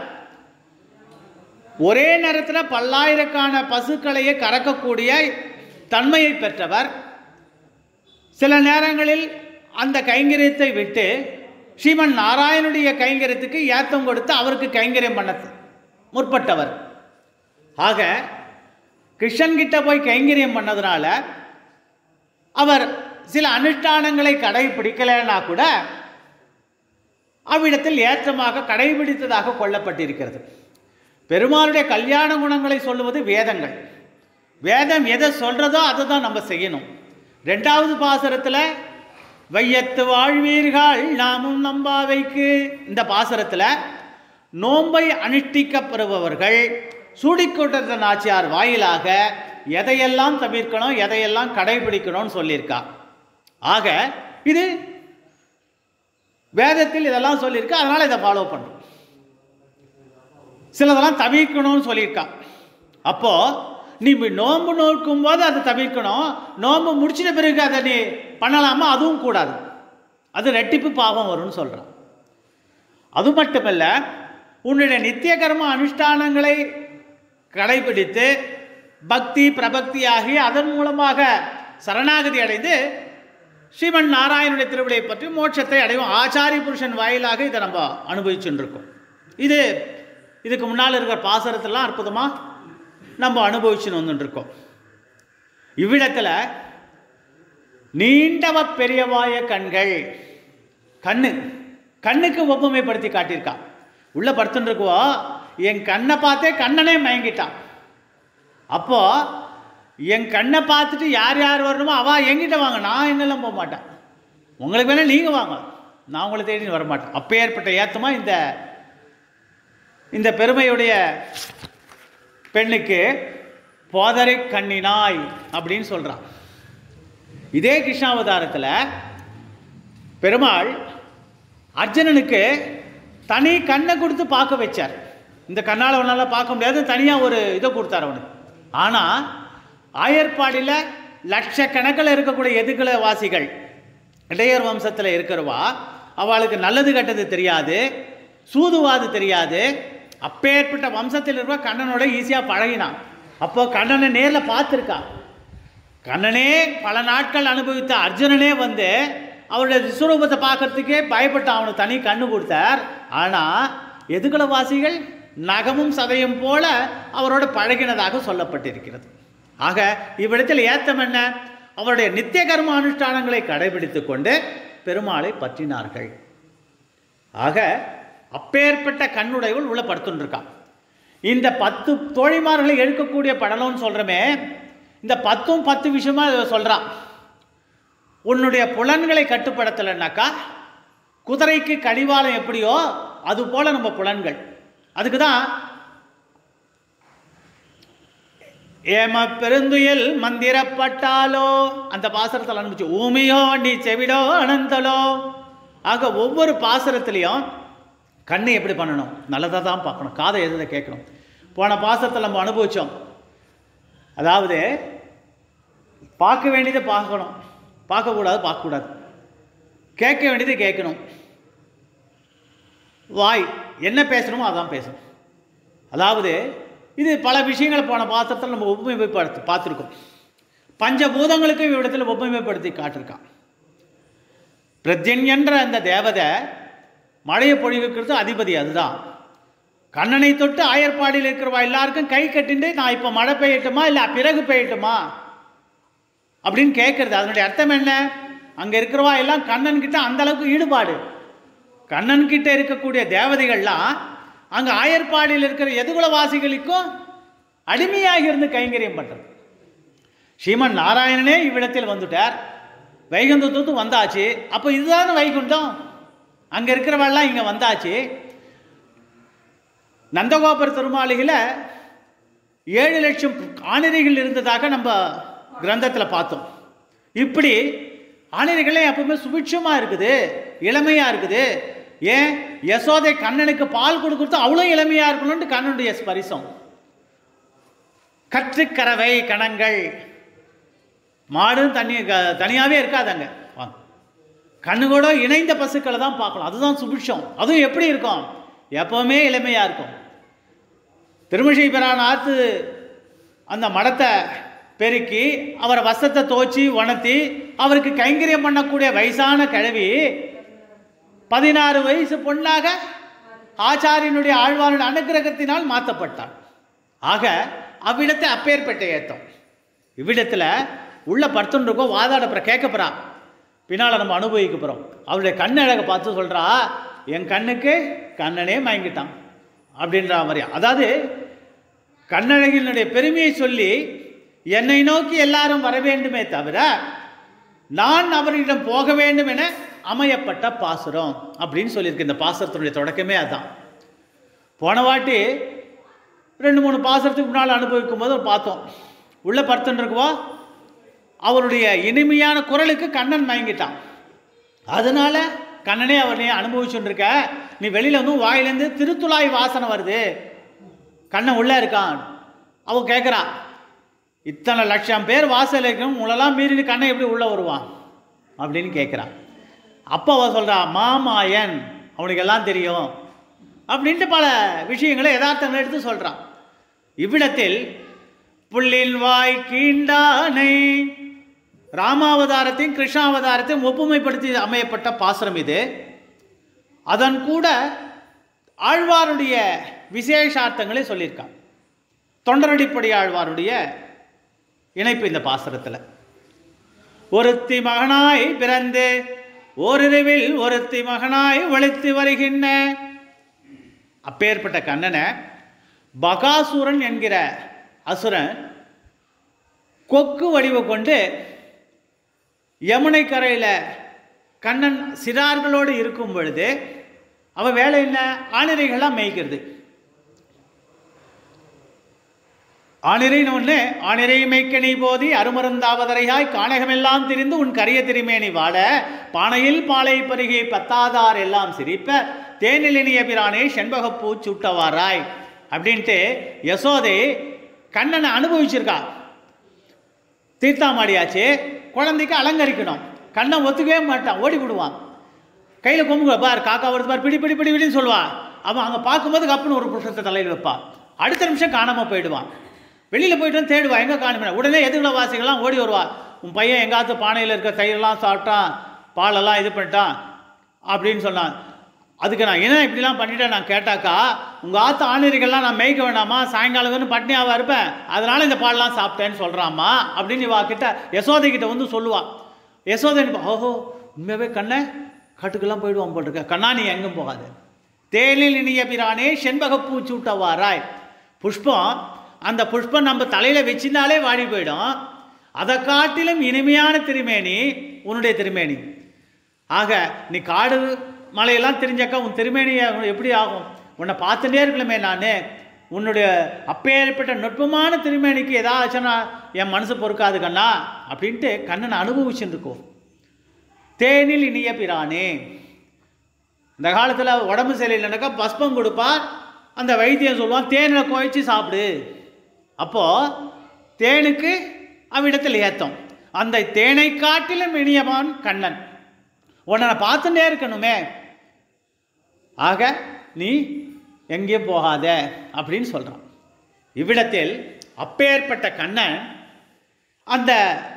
ஒரே நேரத்தில் பல்லாயிரக்கான பசுக்களையே கறக்கக்கூடிய தன்மையை பெற்றவர். சில நேரங்களில் அந்த கைங்கரியத்தை விட்டு ஸ்ரீமன் நாராயணுடைய கைங்கரியத்துக்கு ஏத்தம் கொடுத்து அவருக்கு கைங்கரியம் பண்ண முற்பட்டவர். ஆக கிருஷ்ணன் கிட்ட போய் கைங்கரியம் பண்ணதுனால அவர் சில அனுஷ்டானங்களை கடைபிடிக்கலைன்னா கூட அவ்விடத்தில் ஏற்றமாக கடைபிடித்ததாக கொள்ளப்பட்டிருக்கிறது. பெருமாளுடைய கல்யாண குணங்களை சொல்லுவது வேதங்கள். வேதம் எதை சொல்றதோ அதை தான் நம்ம செய்யணும். ரெண்டாவது பாசுரத்தில் வையத்து வாழ்வீர்கள் நாமும் நம்பாவைக்கு, இந்த பாசுரத்தில் நோன்பை அனுஷ்டிக்கப்படுபவர்கள் சூடிக்கொண்ட நாச்சியார் வாயிலாக எதையெல்லாம் தவிர்க்கணும், எதையெல்லாம் கடைபிடிக்கணும்னு சொல்லியிருக்கா. ஆக இது வேதத்தில் இதெல்லாம் சொல்லியிருக்கா, அதனால் இதை ஃபாலோ பண்ணுறோம். சிலதெல்லாம் தவிர்க்கணும்னு சொல்லியிருக்கா. அப்போது நீ நோன்பு நோக்கும் போது அதை தவிர்க்கணும், நோன்பு முடிச்சிட்ட பிறகு அதை நீ பண்ணலாமா? அதுவும் கூடாது, அது ரெட்டிப்பு பாவம் வரும்னு சொல்கிறான். அது மட்டுமல்ல, உன்னுடைய நித்திய கர்ம அனுஷ்டானங்களை கடைபிடித்து பக்தி பிரபக்தி ஆகி அதன் மூலமாக சரணாகதி அடைந்து ஸ்ரீமன் நாராயணுடைய திருவிடையை பற்றி மோட்சத்தை அடைவோம். ஆச்சாரிய புருஷன் வாயிலாக இதை நம்ம அனுபவிச்சுட்டு இருக்கோம். இது இதுக்கு முன்னால் இருக்கிற பாசரத்தெல்லாம் அற்புதமாக நம்ம அனுபவிச்சுன்னு வந்துட்டுருக்கோம். இவ்விடத்தில் நீண்டவ பெரியவாய கண்கள், கண்ணு கண்ணுக்கு ஒப்புமைப்படுத்தி காட்டியிருக்கா. உள்ள படுத்துட்டு இருக்குவோ என் கண்ணை பார்த்தே கண்ணனே மயங்கிட்டான். அப்போ என் கண்ணை பார்த்துட்டு யார் யார் வரணுமோ அவள் எங்கிட்ட வாங்க, நான் எங்கெல்லாம் போக மாட்டேன். உங்களுக்கு வேணால் நீங்கள் வாங்க, நான் உங்களை தேடி வரமாட்டேன். அப்போ ஏற்பட்ட ஏத்தமா இந்த இந்த பெருமையுடைய பெண்ணுக்கு போதரை கண்ணினாய் அப்படின்னு சொல்கிறான். இதே கிருஷ்ணாவதாரத்தில் பெருமாள் அர்ஜுனனுக்கு தனி கண்ணை கொடுத்து பார்க்க வச்சார். இந்த கண்ணால் அவனால் பார்க்க முடியாது, தனியாக ஒரு இதை கொடுத்தார் அவனுக்கு. ஆனால் ஆயர்பாடியில் லட்சக்கணக்கில் இருக்கக்கூடிய எதுகுல வாசிகள் இடையர் வம்சத்தில் இருக்கிறவா அவளுக்கு நல்லது கெட்டது தெரியாது, சூதுவாது தெரியாது. அப்பேற்பட்ட வம்சத்தில் இருக்க கண்ணனோட ஈஸியாக பழகினான். அப்போது கண்ணனை நேரில் பார்த்துருக்கா. கண்ணனே பல நாட்கள் அனுபவித்த அர்ஜுனனே வந்து அவருடைய விஸ்வரூபத்தை பார்க்கறதுக்கே பயப்பட்டு அவனுக்கு தனி கண்ணு கொடுத்தார். ஆனால் எதுகுல வாசிகள் நகமும் சதையும் போல அவரோட பழகினதாக சொல்லப்பட்டிருக்கிறது. ஆக இவ்விடத்தில் ஏத்தம் என்ன? அவருடைய நித்திய கர்ம அனுஷ்டானங்களை கடைபிடித்து கொண்டு பெருமாளை பற்றினார்கள். ஆக அப்பேற்பட்ட கண்ணுடையவள் உள்ள படுத்துருக்கான். இந்த பத்து தோழிமார்களை எடுக்கக்கூடிய படலம்னு சொல்கிறோமே, இந்த பத்தும் பத்து விஷயமா சொல்கிறான். உன்னுடைய புலன்களை கட்டுப்படுத்தலைன்னாக்கா குதிரைக்கு கடிவாளம் எப்படியோ அது போல் நம்ம புலன்கள். அதுக்கு தான் ஏம பெருந்துயில் மந்திரப்பட்டாலோ அந்த பாசுரத்தில் அனுப்பிச்சு ஊமியோ நீ செவிடோ அனந்தலோ. ஆக ஒவ்வொரு பாசுரத்துலேயும் கண்ணு எப்படி பண்ணணும், நல்லதாக தான் பார்க்கணும், காதை எதை கேட்கணும். போன பாசுரத்தில் நம்ம அனுபவித்தோம். அதாவது பார்க்க வேண்டியதை பார்க்கணும், பார்க்கக்கூடாது பார்க்கக்கூடாது, கேட்க வேண்டியதை கேட்கணும். வாய் என்ன பேசணுமோ அதான் பேசணும். அதாவது இது பல விஷயங்களை போன பாத்திரத்தில் நம்ம ஒப்புமைப்படுத்தி பார்த்துருக்கோம். பஞ்சபூதங்களுக்கும் இவ்விடத்தில் ஒப்புமைப்படுத்தி காட்டிருக்கான். பிரத்யன் என்ற அந்த தேவதை மழையை பொழிவுக்கிறது அதிபதி, அதுதான். கண்ணனை தொட்டு ஆயர்பாடியில் இருக்கிறவா எல்லாருக்கும் கை கட்டிண்டு நான் இப்போ மழை பெய்யட்டுமா இல்லை பிறகு பெய்யட்டுமா அப்படின்னு கேட்கறது. அதனுடைய அர்த்தம் என்ன? அங்கே இருக்கிறவா எல்லாம் கண்ணன்கிட்ட அந்த அளவுக்கு ஈடுபாடு. கண்ணன்கிட்ட இருக்கக்கூடிய தேவதைகள்லாம் அங்கே ஆயர்பாடியில் இருக்கிற எதுகுலவாசிகளுக்கும் அடிமையாக இருந்து கைங்கரியம் பண்ணுறது. ஸ்ரீமன் நாராயணனே இவ்விடத்தில் வந்துட்டார், வைகுந்தத்துக்கு வந்தாச்சு. அப்போ இதுதானே வைகுண்டம், அங்கே இருக்கிறவெல்லாம் இங்கே வந்தாச்சு. நந்தகோபுர திருமாளிகையில் ஏழு லட்சம் ஆணிரைகள் இருந்ததாக நம்ம கிரந்தத்தில் பார்த்தோம். இப்படி ஆணிரைகளே எப்பவுமே சுபிட்சமாக இருக்குது, இளமையாக இருக்குது. ஏன் யசோதை கண்ணனுக்கு பால் கொடுக்குறது அவ்வளோ இளமையாக இருக்கணும்னு கண்ணனுடைய ஸ்பரிசம். கற்றுக்கறவை கணங்கள் மாடும் தண்ணி தனியாகவே இருக்காதாங்க, கண்ணு கூட இணைந்த பசுக்களை தான் பார்க்கலாம். அதுதான் சுபிட்சம். அதுவும் எப்படி இருக்கும்? எப்பவுமே இளமையாக இருக்கும். திருமிசை பிரான் ஆற்று அந்த மடத்தை பெருக்கி அவரை வசத்தை தோச்சி உணர்த்தி அவருக்கு கைங்கரியம் பண்ணக்கூடிய வயசான கிழவி பதினாறு வயசு பொண்ணாக ஆச்சாரியனுடைய ஆழ்வாருடைய அனுக்கிரகத்தினால் மாற்றப்பட்டார். ஆக அவ்விடத்தை அப்பேற்பட்ட ஏத்தம். இவ்விடத்தில் உள்ள பர்த்தன் இருக்கோ வாதாடப்புற கேட்கப்புறா, பின்னால் நம்ம அனுபவிக்க போகிறோம். அவருடைய கண்ணழகை பார்த்து சொல்கிறா, என் கண்ணுக்கு கண்ணனே மயங்கிட்டான் அப்படின்ற மாதிரி. அதாவது கண்ணழகினுடைய பெருமையை சொல்லி என்னை நோக்கி எல்லாரும் வர வேண்டுமே தவிர நான் அவரிடம் போக வேண்டும் என அமையப்பட்ட பாசுரம் அப்படின்னு சொல்லியிருக்கு. இந்த பாசுரத்தினுடைய தொடக்கமே அதுதான். போன வாட்டி ரெண்டு மூணு பாசுரத்துக்கு முன்னால் அனுபவிக்கும் போது பார்த்தோம். உள்ள பர்த்தன் இருக்குவோ அவருடைய இனிமையான குரலுக்கு கண்ணன் மயங்கிட்டான். அதனால கண்ணனே அவனை அனுபவிச்சுருக்க, நீ வெளியில் வந்து வாயிலேருந்து திருத்துழாய் வாசனை வருது, கண்ணன் உள்ளே இருக்கான். அவன் கேட்குறா, இத்தனை லட்சம் பேர் வாசல் இருக்கணும், உங்களெல்லாம் மீறி கண்ணன் எப்படி உள்ளே வருவான் அப்படின்னு கேட்குறான். அப்போ அவன் சொல்கிறா, மாமாயன் அவனுக்கு எல்லாம் தெரியும் அப்படின்ட்டு பல விஷயங்களை யதார்த்தங்களை எடுத்து சொல்கிறான். இவ்விடத்தில் புள்ளில் வாய் கீண்டானை ராமாவதாரத்தையும் கிருஷ்ணாவதாரத்தையும் ஒப்புமைப்படுத்தி அமையப்பட்ட பாசுரம் இது. அதன் கூட ஆழ்வாருடைய விசேஷார்த்தங்களை சொல்லியிருக்கான். தொண்டரடிப்படி ஆழ்வாருடைய இணைப்பு இந்த பாசுரத்தில். ஒருத்தி மகனாய் பிறந்து ஓரிரவில் ஒருத்தி மகனாய் ஒழித்து வருகின்ற அப்பேற்பட்ட கண்ணனை பகாசுரன் என்கிற அசுரன் கொக்கு வடிவு கொண்டு யமுனை கரையில் கண்ணன் சிறார்களோடு இருக்கும் பொழுது அவன் வேலை என்ன? ஆணிரைகள்லாம் மேய்க்கிறது. ஆணிரைன்னு ஒன்று, ஆணிரை மேய்க்கணி போதி அருமருந்தாவதரையாய் காணகமெல்லாம் திரிந்து உன் கரிய திருமேனி வாட பானையில் பாலை பருகி பத்தாதார் எல்லாம் சிரிப்ப தேனிலினிய பிரானே செண்பகப்பூ சுட்டவாராய் அப்படின்ட்டு யசோதை கண்ணனை அனுபவிச்சிருக்கா. தீர்த்தாமாடியாச்சு, குழந்தைக்கு அலங்கரிக்கணும். கண்ணன் ஒத்துக்கவே மாட்டான், ஓடி விடுவான். கையில் கொம்பு பார், காக்கா வருது பார், பிடி பிடி பிடி பிடின்னு சொல்லுவான். அவன் அங்கே பார்க்கும்போது கப்புன்னு ஒரு புருஷத்தை தலையில் வைப்பான். அடுத்த நிமிஷம் காணாமல் போயிடுவான். வெளியில் போய்ட்டு வந்து தேடுவா, எங்கே காணுமே. உடனே எதுகுல வாசிகள்லாம் ஓடி வருவா. உன் பையன் எங்காவது பானையில் இருக்க தயிரெல்லாம் சாப்பிட்டான், பாலெல்லாம் இது பண்ணிட்டான் அப்படின்னு சொன்னான். அதுக்கு நான் என்ன இப்படிலாம் பண்ணிட்டேன் நான் கேட்டாக்கா, உங்கள் ஆற்று ஆணிரைகள்லாம் நான் மேய்க்க வேண்டாமா, சாயங்காலம் பட்னியாவாக இருப்பேன், அதனால் இந்த பாலெலாம் சாப்பிட்டேன்னு சொல்கிறாம்மா அப்படின்னு இவா கிட்ட யசோதை கிட்ட வந்து சொல்லுவாள். யசோதை, ஓஹோ உண்மையாகவே கண்ணை காட்டுக்கெல்லாம் போயிடுவான் போட்டிருக்க, கண்ணா நீ எங்கும் போகாது. தேனில் இனிய பிரானே செண்பகப்பூ சூட்டவாராய். புஷ்பம், அந்த புஷ்பம் நம்ம தலையில் வச்சிருந்தாலே வாடி போயிடும். அதை காட்டிலும் இனிமையான திருமேனி உன்னுடைய திருமேனி. ஆக நீ காடு மலையெல்லாம் தெரிஞ்சாக்கா உன் திருமேனி எப்படி ஆகும்? உன்னை பார்த்துட்டே இருக்கணுமே நான். உன்னுடைய அப்பேற்பட்ட நுட்பமான திருமேனிக்கு ஏதாச்சுன்னா என் மனசு பொறுக்காது கண்ணா அப்படின்ட்டு கண்ணனை அனுபவிச்சுருக்கோம். தேனில் இனிய பிரானே. இந்த காலத்தில் உடம்பு சரியில்லைனாக்கா பஸ்பம் கொடுப்பார், அந்த வைத்தியம் சொல்லுவான் தேனில் குழைச்சி சாப்பிடு. அப்போது தேனுக்கு அவ்விடத்தில் ஏத்தம். அந்த தேனை காட்டிலும் இனியவான் கண்ணன். உன்னை நான் பார்த்துட்டே இருக்கணுமே, ஆக நீ எங்கேயும் போகாத அப்படின்னு சொல்கிறான். இவ்விடத்தில் அப்பேற்பட்ட கண்ணன் அந்த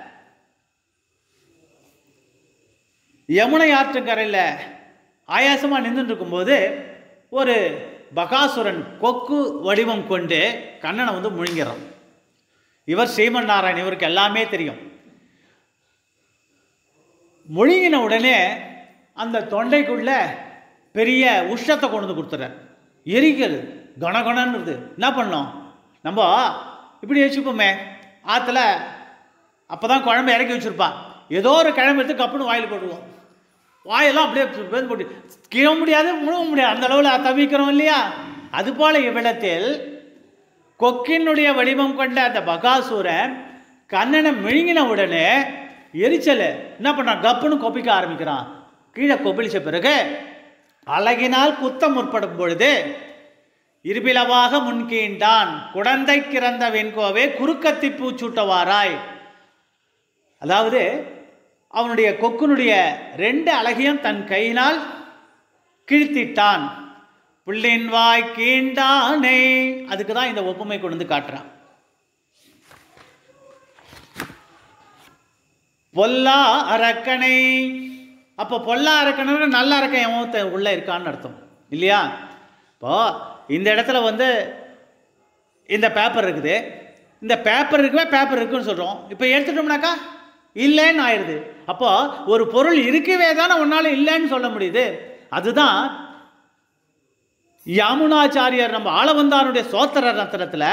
யமுனை ஆற்றங்கரையில் ஆயாசமாக நின்றுட்டு இருக்கும்போது ஒரு பகாசுரன் கொக்கு வடிவம் கொண்டு கண்ணனை வந்து முழுங்கிறான். இவர் ஸ்ரீமன் நாராயணன், இவருக்கு எல்லாமே தெரியும். முழுங்கின உடனே அந்த தொண்டைக்குள்ள பெரிய உஷ்ணத்தை கொண்டு வந்து கொடுத்துறார். எரிக்கிறது, கணகணன்னுது. என்ன பண்ணோம் நம்ம இப்படி வச்சுப்போமே, ஆற்றுல அப்போ தான் குழம்பு இறக்கி வச்சுருப்பா, ஏதோ ஒரு கிழம்பு எடுத்து கப்புன்னு வாயில் போட்டுருவோம். வாயெல்லாம் அப்படியே பேருந்து போட்டு கீழ முடியாது, முழுக முடியாது, அந்த அளவில் தவிக்கிறோம் இல்லையா? அதுபோல் இவ்விடத்தில் கொக்கினுடைய வடிவம் கொண்ட அந்த பகாசுரன் கண்ணனை விழுங்கின உடனே எரிச்சல் என்ன பண்ணுறான், கப்புன்னு கொப்பிக்க ஆரம்பிக்கிறான். கீழே கொப்பளிச்ச பிறகு அழகினால் குத்தம் முற்படும் பொழுது இருபிளவாக முன்கீண்டான் குடந்தை கிறந்த வெண்கோவே குறுக்கத்தி பூச்சூட்டவாராய். அதாவது அவனுடைய கொக்குனுடைய ரெண்டு அழகையும் தன் கையினால் கிழித்திட்டான். புள்ளின் வாய் கீண்டானே. அதுக்கு தான் இந்த ஒப்புமை கொண்டு வந்து காட்டுறான். பொல்லா அரக்கனை. அப்போ பொல்லா அரக்கனை நல்ல அரக்கன் எவன் உள்ள இருக்கான்னு அர்த்தம் இல்லையா? இப்போ இந்த இடத்துல வந்து இந்த பேப்பர் இருக்குது, இந்த பேப்பர் இருக்குவே பேப்பர் இருக்குன்னு சொல்கிறோம். இப்போ எடுத்துட்டோம்னாக்கா இல்லைன்னு ஆயிடுது. அப்போ ஒரு பொருள் இருக்கவே தானே ஒன்னால இல்லைன்னு சொல்ல முடியுது. அதுதான் யாமுனாச்சாரியார் நம்ம ஆளவந்தாருடைய சோத்திர ரத்னத்தில்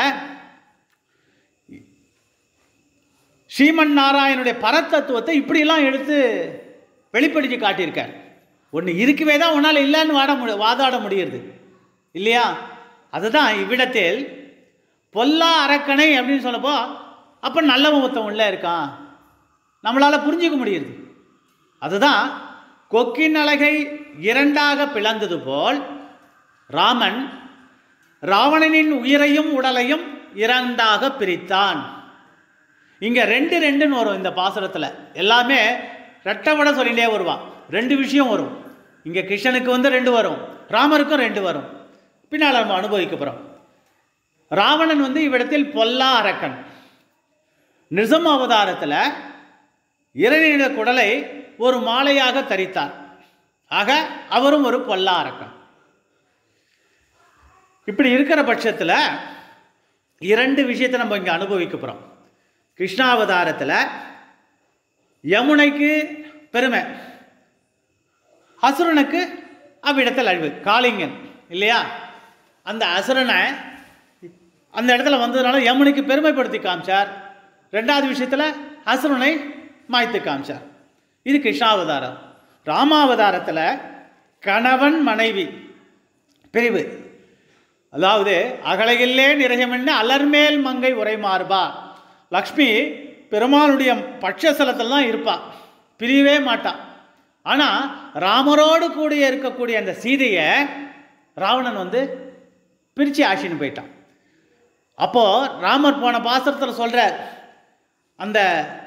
ஸ்ரீமன் நாராயணனுடைய பரத்தத்துவத்தை இப்படிலாம் எடுத்து வெளிப்படுத்தி காட்டியிருக்கார். ஒன்று இருக்கவே தான் ஒன்றால் இல்லைன்னு வாட முடி வாதாட முடியுது இல்லையா? அதுதான் இவ்விடத்தில் பொல்லா அரக்கனை அப்படின்னு சொல்லப்போ அப்போ நல்லவன் ஒருத்தன் உள்ளே இருக்கான், நம்மளால் புரிஞ்சிக்க முடியுது. அதுதான் கொக்கின் அழகை இரண்டாக பிளந்தது போல் ராமன் ராவணனின் உயிரையும் உடலையும் இரண்டாக பிரித்தான். இங்கே ரெண்டு ரெண்டுன்னு வரும் இந்த பாசுரத்தில். எல்லாமே ரெட்டவட சொல்லிகிட்டே வருவான். ரெண்டு விஷயம் வரும். இங்கே கிருஷ்ணனுக்கு வந்து ரெண்டு வரும், ராமருக்கும் ரெண்டு வரும். பின்னால் நம்ம அனுபவிக்க போகிறோம். ராவணன் வந்து இவ்விடத்தில் பொல்லா அரக்கன். நிருசிம்ம அவதாரத்தில் இறைவனுடைய குடலை ஒரு மாலையாக தரித்தார். ஆக அவரும் ஒரு பொல்லா அரக்கன். இப்படி இருக்கிற பட்சத்தில் இரண்டு விஷயத்தை நம்ம இங்கே அனுபவிக்க போகிறோம். கிருஷ்ணாவதாரத்தில் யமுனைக்கு பெருமை, அசுரனுக்கு அவ்விடத்தில் அழிவு. காளிங்கன் இல்லையா? அந்த அசுரனை அந்த இடத்துல வந்ததுனால யமுனைக்கு பெருமைப்படுத்தி காமிச்சார். ரெண்டாவது விஷயத்தில் அசுரனை மாய்த்து காமிச்சார். இது கிருஷ்ணாவதாரம். ராமாவதாரத்தில் கணவன் மனைவி பிரிவு. அதாவது அகலையில்லே நிறையமென்ன அலர்மேல் மங்கை உரை மாறுபா. லக்ஷ்மி பெருமாளுடைய பட்சஸ்தலத்தில் தான் இருப்பாள், பிரியவே மாட்டாள். ஆனால் ராமரோடு கூடிய இருக்கக்கூடிய அந்த சீதையை ராவணன் வந்து பிரித்து ஆசின்னு போயிட்டான். அப்போது ராமர் போன பாசுரத்தில் சொல்கிறார், அந்த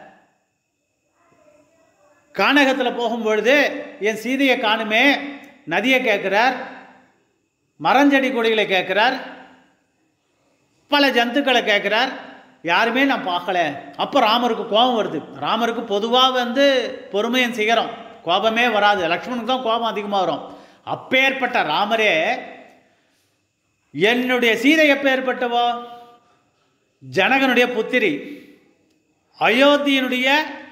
கானகத்தில் போகும்பொழுது என் சீதையை காணுமே, நதியை கேட்குறார், மரஞ்செடி கொடிகளை கேட்குறார், பல ஜந்துக்களை கேட்குறார், யாருமே நான் பார்க்கல. அப்போ ராமருக்கு கோபம் வருது. ராமருக்கு பொதுவாக வந்து பொறுமையின் சிகரம், கோபமே வராது. லக்ஷ்மணுக்கு தான் கோபம் அதிகமாக வரும். அப்பேற்பட்ட ராமரே என்னுடைய சீதை எப்பேற்பட்டவோ, ஜனகனுடைய புத்திரி, அயோத்தியினுடைய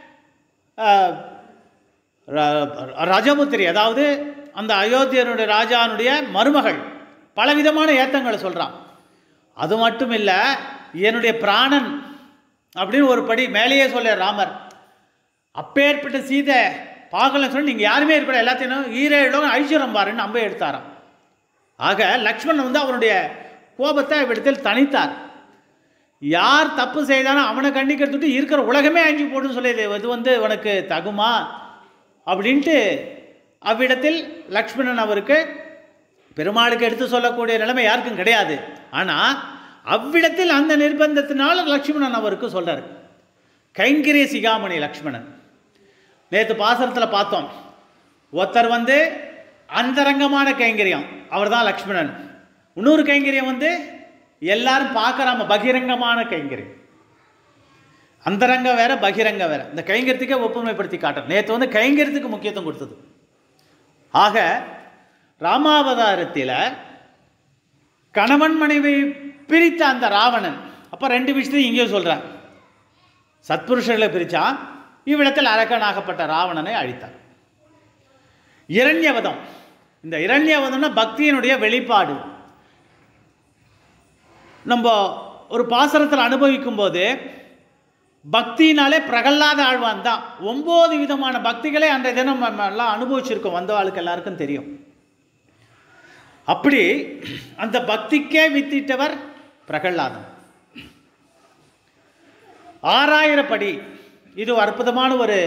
ரஜபுத்திரி, அதாவது அந்த அயோத்தியனுடைய ராஜானுடைய மருமகள். பலவிதமான ஏத்தங்களை சொல்கிறான். அது மட்டும் இல்லை, என்னுடைய பிராணன் அப்படின்னு ஒரு படி மேலேயே சொல்ல ராமர். அப்பேற்பட்ட சீதை பார்க்கலன்னு சொல்லி நீங்கள் யாருமே இருக்கக்கூட, எல்லாத்தையும் ஈரேழும் ஐஸ்வரம் பாருன்னு நம்ப எடுத்தாராம். ஆக லக்ஷ்மணன் வந்து அவனுடைய கோபத்தை இவ்விடத்தில் தணித்தார். யார் தப்பு செய்தானோ அவனை கண்டிக்கிறதுட்டு இருக்கிற உலகமே அஞ்சு போட்டுன்னு சொல்லியது, இது வந்து உனக்கு தகுமா அப்படின்ட்டு அவ்விடத்தில் லக்ஷ்மணன் அவருக்கு பெருமாளுக்கு எடுத்து சொல்லக்கூடிய நிலைமை யாருக்கும் கிடையாது. ஆனால் அவ்விடத்தில் அந்த நிர்பந்தத்தினால லக்ஷ்மணன் அவருக்கு சொல்கிறார். கைங்கரிய சிகாமணி லக்ஷ்மணன். நேற்று பாசனத்தில் பார்த்தோம், ஒருத்தர் வந்து அந்தரங்கமான கைங்கரியம், அவர் தான் லக்ஷ்மணன். இன்னொரு கைங்கரியம் வந்து எல்லாரும் பார்க்குறாம பகிரங்கமான கைங்கரியம். அந்தரங்கம் வேற பகிரங்க வேற. இந்த கைங்கரியத்துக்கே ஒப்புமைப்படுத்தி காட்டுறோம். நேற்று வந்து கைங்கரியத்துக்கு முக்கியத்துவம் கொடுத்தது. ஆக ராமாவதாரத்தில் கணவன் மனைவி பிரித்த அந்த ராவணன், அப்போ ரெண்டு விஷயத்தையும் இங்கேயும் சொல்கிறார். சத்புருஷர்களை பிரித்தான், இவ்விடத்தில் அரக்கனாகப்பட்ட ராவணனை அழித்தார். இரண்யவதம். இந்த இரண்யவதம்னா பக்தியினுடைய வெளிப்பாடு. நம்ம ஒரு பாசனத்தில் அனுபவிக்கும் போது பக்தினாலே பிரகல்லாத ஆழ்வான் தான். ஒன்பது விதமான பக்திகளை அன்றைய தினம் நம்ம எல்லாம் அனுபவிச்சிருக்கோம், வந்த ஆளுக்கு எல்லாருக்கும் தெரியும். அப்படி அந்த பக்திக்கே வித்திட்டவர் பிரகல்லாதன். ஆறாயிரப்படி இது அற்புதமான ஒரு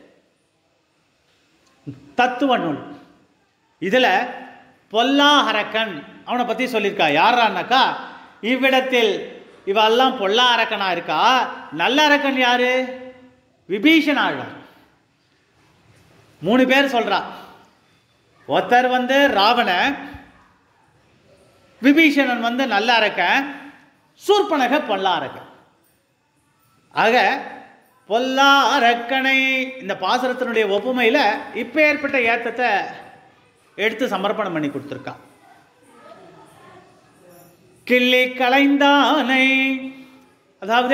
தத்துவ நூல். இதில் பொல்லா அரக்கன் அவனை பற்றி சொல்லியிருக்கா. யாரான்னாக்கா, இவ்விடத்தில் இவெல்லாம் பொல்லா அரக்கனா இருக்கா. நல்ல அரக்கன் யாரு? விபீஷன் ஆழ்வார். மூணு பேர் சொல்றா. ஒருத்தர் வந்து ராவண, விபீஷணன் வந்து நல்ல அரக்கன், சூர்பனக பொல்லா அரக்கன். ஆக பொல்லா அரக்கனை இந்த பாசுரத்தினுடைய ஒப்புமையில் இப்போ ஏற்பட்ட ஏத்தத்தை எடுத்து சமர்ப்பணம் பண்ணி கொடுத்துருக்கான். கிள்ளி களைந்தானை, அதாவது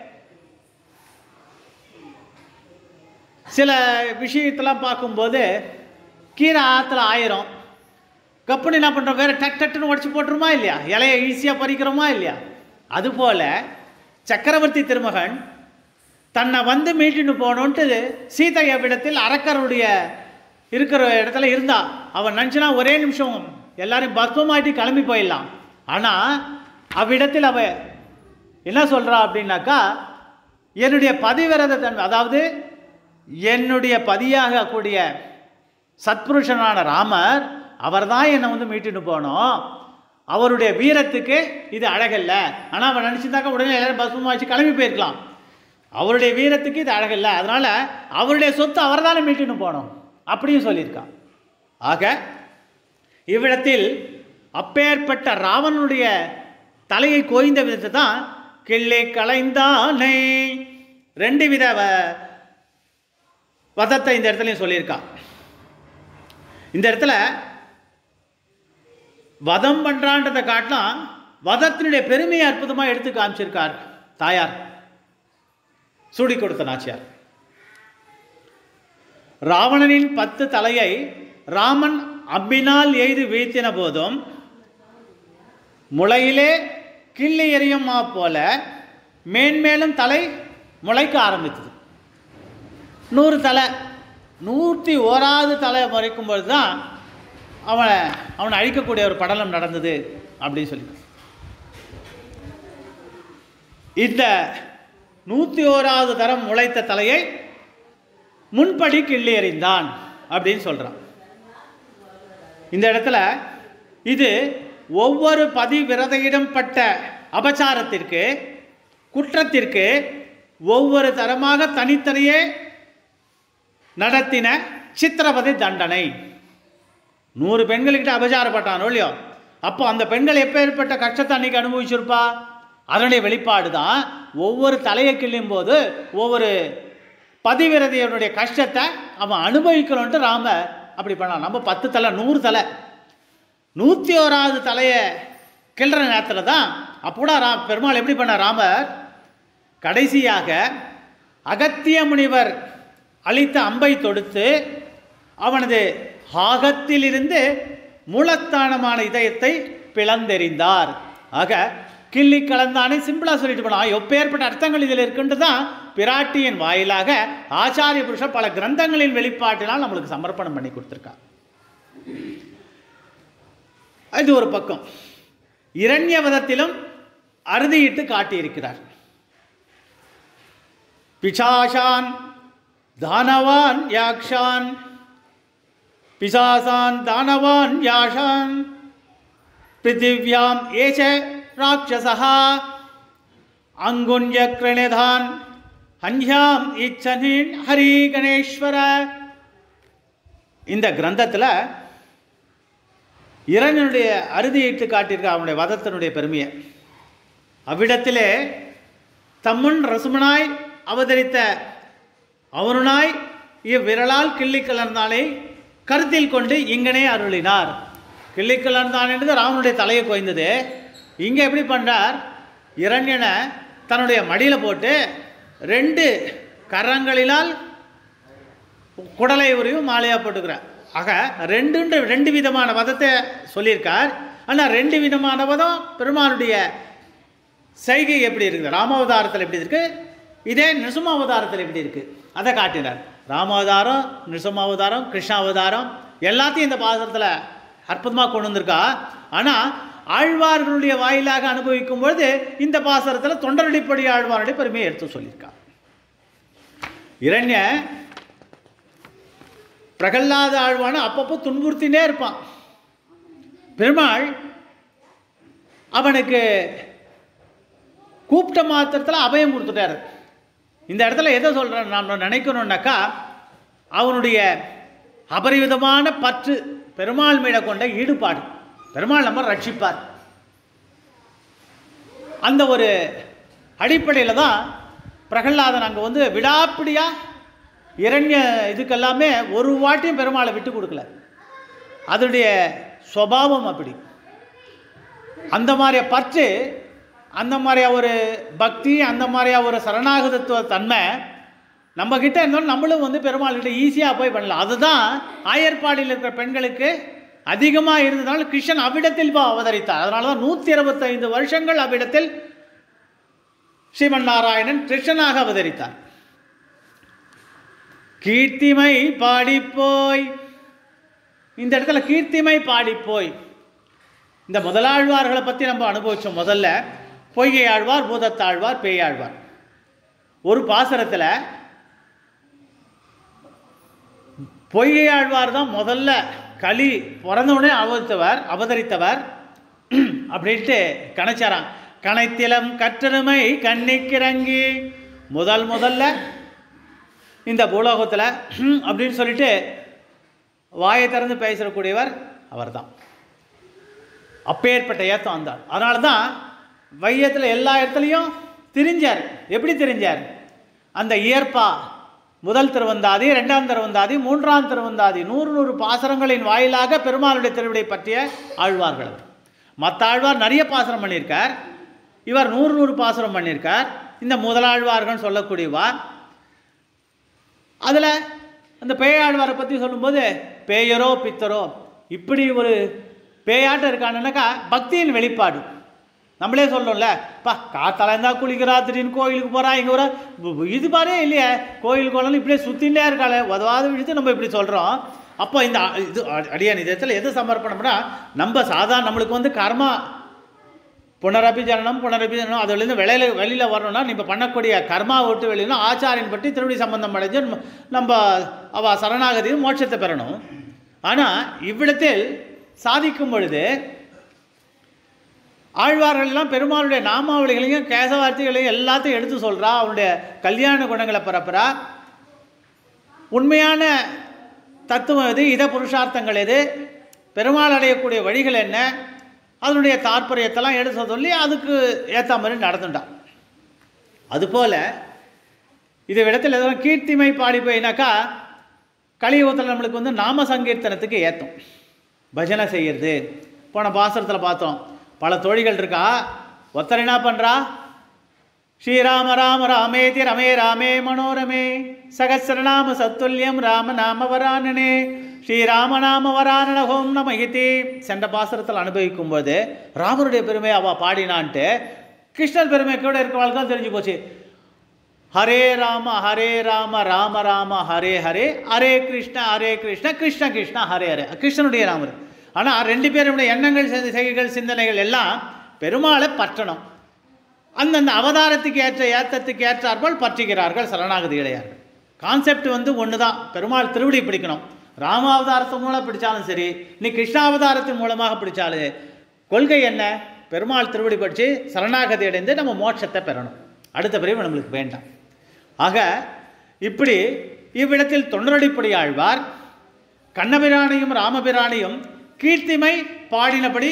சில விஷயத்தெல்லாம் பார்க்கும்போது கீரை ஆற்றுல ஆயிரும், கப்புன்னு என்ன பண்ணுறோம், வேறு டக் டக்குன்னு உடச்சி போட்டுருமா இல்லையா, இலையை ஈஸியாக பறிக்கிறோமா இல்லையா. அதுபோல் சக்கரவர்த்தி திருமகன் தன்னை வந்து மீட்டுன்னு போகணுன்ட்டு சீதை அவ்விடத்தில் அரக்கருடைய இருக்கிற இடத்துல இருந்தா. அவன் நினச்சினா ஒரே நிமிஷம் எல்லாரையும் பஸ்மமாட்டி கிளம்பி போயிடலாம். ஆனால் அவ்விடத்தில் அவ என்ன சொல்கிறா அப்படின்னாக்கா, என்னுடைய பதிவிரத தன்மை, அதாவது என்னுடைய பதியாக கூடிய சத்புருஷனான ராமர், அவர் தான் என்னை வந்து மீட்டுன்னு போனோம். அவருடைய வீரத்துக்கு இது அழகல்ல. ஆனால் அவன் நினச்சிருந்தாக்கா உடனே எல்லாரும் பஸ்மமாச்சு கிளம்பி போயிருக்கலாம். அவருடைய வீரத்துக்கு இது அழகல்ல, அதனால் அவருடைய சொத்து அவர் தானே மீட்டுன்னு போனோம் அப்படியும் சொல்லியிருக்கான். ஆக இவ்விடத்தில் அப்பேற்பட்ட ராவணனுடைய தலையை கோய்ந்த விதத்தை தான் கிள்ளை களைந்தானை, ரெண்டு வித வதத்தை இந்த இடத்துலையும் சொல்லியிருக்கான். இந்த இடத்துல வதம் பண்ணுறான்றதை காட்டிலும் வதத்தினுடைய பெருமையை அற்புதமாக எடுத்து காமிச்சிருக்கார் தாயார் சூடி கொடுத்த நாச்சியார். ராவணனின் பத்து தலையை ராமன் அம்பினால் எய்து வீழ்த்தின போதும் முளையிலே கிள்ளி எறியுமா போல மேன்மேலும் தலை முளைக்க ஆரம்பித்தது. நூறு தலை, நூற்றி ஓராவது தலை முறைக்கும் பொழுது தான் அவனை அவனை அழிக்கக்கூடிய ஒரு படலம் நடந்தது அப்படின்னு சொல்லி. இந்த நூற்றி ஓராவது தரம் முளைத்த தலையை முன்படி கிள்ளி எறிந்தான் அப்படின்னு சொல்கிறான். இந்த இடத்துல இது ஒவ்வொரு பதிவிரதையிடம் பட்ட அபச்சாரத்திற்கு, குற்றத்திற்கு ஒவ்வொரு தரமாக தனித்தனியே நடத்தின சித்திரவதை தண்டனை. நூறு பெண்கள்கிட்ட அபச்சாரப்பட்டானோ இல்லையோ, அப்போ அந்த பெண்கள் எப்போ ஏற்பட்ட கஷ்டத்தை அன்னைக்கு அனுபவிச்சிருப்பா, அதனுடைய வெளிப்பாடு தான் ஒவ்வொரு தலையை கிள்ளும் போது ஒவ்வொரு பதிவிரதையனுடைய கஷ்டத்தை அவன் அனுபவிக்கணுன்ட்டு ராம அப்படி பண்ணான். நம்ம பத்து தலை, நூறு தலை, நூற்றி ஓராவது தலையை கிள்ற நேரத்தில் தான் அப்போட ரா பெருமாள் எப்படி பண்ண ராமர் கடைசியாக அகத்திய முனிவர் அளித்த அம்பை தொடுத்து அவனது ஆகத்திலிருந்து மூலஸ்தானமான இதயத்தை பிளந்தெறிந்தார். ஆக கிள்ளி கலந்தானே சிம்பிளாக சொல்லிட்டு போனான். எப்பேற்பட்ட அர்த்தங்கள் இதில் இருக்குன்ட்டு தான் பிராட்டியின் வாயிலாக ஆச்சாரிய புருஷர் பல கிரந்தங்களின் வெளிப்பாட்டினால் நம்மளுக்கு சமர்ப்பணம் பண்ணி கொடுத்துருக்காங்க. இது ஒரு பக்கம். இரண்யவதத்திலும் அறுதியிட்டு காட்டியிருக்கிறார். பிசாசான் தானவான் யாக்ஷான் பிசாசான் தானவான் யாஷான் பிருத்திவ்யாம் ஏஷ ராட்சசஹா அங்குண்ய கிரணேதான் ஹன்யாம் இச்சனின் ஹரி கணேஸ்வர. இந்த கிரந்தத்தில் இரண்யனுடைய அறுதியிட்டு காட்டியிருக்க அவனுடைய வதத்தினுடைய பெருமையை. அவ்விடத்திலே தம்முன் ரசுமனாய் அவதரித்த அவனுனாய் இவ்விரலால் கிள்ளி கலர்ந்தானை கருத்தில் கொண்டு இங்கனே அருளினார். கிள்ளி கலர்ந்தான் என்றது ராவனுடைய தலையை கொய்ந்தது. இங்கே எப்படி பண்ணுறார்? இரண்யனை தன்னுடைய மடியில் போட்டு ரெண்டு கரங்களினால் குடலை உரியும் மாலையாக போட்டுக்கிறார். ஆக ரெண்டு ரெண்டு விதமான வதத்தை சொல்லியிருக்கார். ஆனால் ரெண்டு விதமான வதம் பெருமானுடைய செய்கை எப்படி இருக்குது, ராமாவதாரத்தில் எப்படி இருக்குது, இதே நிருசிம்மாவதாரத்தில் எப்படி இருக்குது, அதை காட்டினார். ராமாவதாரம், நிருசிம்மாவதாரம், கிருஷ்ணாவதாரம் எல்லாத்தையும் இந்த பாசத்தில் அற்புதமாக கொண்டு வந்திருக்கா. ஆனால் ஆழ்வார்களுடைய வாயிலாக அனுபவிக்கும் பொழுது இந்த பாசரத்தில் தொண்டரடிப்படி ஆழ்வாருடைய பெருமையை எடுத்து சொல்லியிருக்கா. இரண்ய பிரகல்லாத ஆழ்வான அப்பப்போ துன்புறுத்தினே இருப்பான். பெருமாள் அவனுக்கு கூப்பிட்ட மாத்திரத்தில் அபயம் கொடுத்துட்டார். இந்த இடத்துல எதை சொல்கிறேன் நாம் நினைக்கணும்னாக்கா, அவனுடைய அபரிவிதமான பற்று, பெருமாள் மீட கொண்ட ஈடுபாடு, பெருமாள் நம்ம ரட்சிப்பார். அந்த ஒரு அடிப்படையில் தான் பிரகல்லாதன் அங்கே வந்து விடாப்பிடியாக இரண்ய இதுக்கெல்லாமே ஒரு வாட்டியும் பெருமாளை விட்டு கொடுக்கல. அதனுடைய சுபாவம் அப்படி. அந்த மாதிரியா பற்று, அந்த மாதிரியா ஒரு பக்தி, அந்த மாதிரியா ஒரு சரணாகதத்துவ தன்மை நம்மக்கிட்ட இருந்தாலும் நம்மளும் வந்து பெருமாள்கிட்ட ஈஸியாக போய் பண்ணலாம். அதுதான் ஆயர்பாடியில் இருக்கிற பெண்களுக்கு அதிகமாக இருந்ததுனால கிருஷ்ணன் அவ்விடத்தில் அவதரித்தார். அதனால தான் நூற்றி இருபத்தைந்து வருஷங்கள் அவ்விடத்தில் ஸ்ரீமன் நாராயணன் கிருஷ்ணனாக அவதரித்தார். கீர்த்திமை பாடிப்போய், இந்த இடத்துல கீர்த்திமை பாடிப்போய், இந்த முதலாழ்வார்களை பற்றி நம்ம அனுபவித்தோம். முதல்ல பொய்கை ஆழ்வார், பூதத்தாழ்வார், பேயாழ்வார். ஒரு பாசரத்தில் பொய்கை ஆழ்வார் தான் முதல்ல களி பிறந்தவுடனே அவதரித்தவர் அவதரித்தவர் அப்படின்ட்டு கணச்சாரான். கணைத்திலம் கற்றெருமை கண்ணிக்கிறங்கி முதல் முதல்ல இந்த பூலோகத்தில் அப்படின்னு சொல்லிட்டு வாயை திறந்து பேசக்கூடியவர் அவர் தான். அப்பேற்பட்ட ஏத்தம் வந்தார். அதனால தான் வையத்தில் எல்லா இடத்துலையும் திரிஞ்சார். எப்படி திரிஞ்சார்? அந்த இயற்பா முதல் திருவந்தாதி, ரெண்டாம் திருவந்தாதி, மூன்றாம் திருவந்தாதி, நூறு நூறு பாசரங்களின் வாயிலாக பெருமாளுடைய திருவிடை பற்றிய ஆழ்வார்கள். மற்ற ஆழ்வார் நிறைய பாசனம் பண்ணியிருக்கார், இவர் நூறு நூறு பாசனம் பண்ணியிருக்கார். இந்த முதலாழ்வார்கள் சொல்லக்கூடியவார். அதில் அந்த பேயாழ்வாரை பற்றி சொல்லும்போது பேயரோ பித்தரோ இப்படி ஒரு பேயாட்டம் இருக்கானுனாக்கா பக்தியின் வெளிப்பாடு. நம்மளே சொல்லணும்ல, பா காத்தால இருந்தால் குளிக்கிறா, திடீர்னு கோயிலுக்கு போகிறா, இங்கே வர இது பாரே இல்லையே, கோயிலுக்கு வரலாம் இப்படியே சுற்றிகிட்டே இருக்காளே, உதவாத விஷயத்தை நம்ம இப்படி சொல்கிறோம். அப்போ இந்த இது அடியான் இதத்தில் எது சமர்ப்பணம்னா, நம்ம சாதாரண நம்மளுக்கு வந்து கர்மா புனரபி ஜனனம் புனரபி ஜனனம் அதுலேருந்து வெளியில் வெளியில் வரணும்னா நம்ம பண்ணக்கூடிய கர்மா விட்டு வெளியினா ஆச்சாரின் பற்றி திருவடி சம்பந்தம் அடைஞ்சு நம்ம அவள் சரணாகதியும் மோட்சத்தை பெறணும். ஆனால் இவ்விடத்தில் சாதிக்கும் பொழுது ஆழ்வார்கள்லாம் பெருமாளுடைய நாமாவளிகளையும் கேசவார்த்தைகளையும் எல்லாத்தையும் எடுத்து சொல்கிறா. அவனுடைய கல்யாண குணங்களை பரப்புறா. உண்மையான தத்துவம் எது, இத புருஷார்த்தங்கள் எது, பெருமாள் அடையக்கூடிய வழிகள் என்ன, அதனுடைய தாற்பயத்தெல்லாம் எடுத்து சொல்லி அதுக்கு ஏற்ற மாதிரி நடந்துட்டான். அதுபோல் இது இடத்துல எதனா கீர்த்திமை பாடி போயினாக்கா கலியுகத்தில் நம்மளுக்கு வந்து நாம சங்கீர்த்தனத்துக்கு ஏற்றும் பஜனை செய்கிறது. போன பாசரத்தில் பார்த்தோம், பல தோழிகள் இருக்கா. ஒருத்தர் என்ன பண்ணுறா, ஸ்ரீராம ராம ராமேதி ரமே ராமே மனோரமே சகசிரநாம சத்துல்யம் ராம நாம வரானனே ஸ்ரீராமநாம வரானன ஹோம் நம இதி சென்ற பாசரத்தில் அனுபவிக்கும் போது ராமனுடைய பெருமை அவள் பாடினான்ட்டு கிருஷ்ணன் பெருமை கூட இருக்கிறவளுக்கு தெரிஞ்சு போச்சு. ஹரே ராம ஹரே ராம ராம ராம ஹரே ஹரே ஹரே கிருஷ்ண ஹரே கிருஷ்ண கிருஷ்ண கிருஷ்ண ஹரே ஹரே, கிருஷ்ணனுடைய ராமர். ஆனால் ரெண்டு பேருடைய எண்ணங்கள் செய்கைகள் சிந்தனைகள் எல்லாம் பெருமாளை பற்றணும். அந்தந்த அவதாரத்துக்கு ஏற்ற ஏற்றத்துக்கு ஏற்றாற்போல் பற்றுகிறார்கள் சரணாகதி இடையார்கள். கான்செப்ட் வந்து ஒன்று தான், பெருமாள் திருவடி பிடிக்கணும். ராமாவதாரத்தின் மூலம் பிடிச்சாலும் சரி, நீ கிருஷ்ணாவதாரத்தின் மூலமாக பிடிச்சாலும் கொள்கை என்ன? பெருமாள் திருவடி படித்து சரணாகதி அடைந்து நம்ம மோட்சத்தை பெறணும். அடுத்த பிரிவு நம்மளுக்கு வேண்டாம். ஆக இப்படி இவ்விடத்தில் தொண்டரடிப்படி ஆழ்வார் கண்ணபிரானையும் ராமபிரானையும் கீர்த்திமை பாடினபடி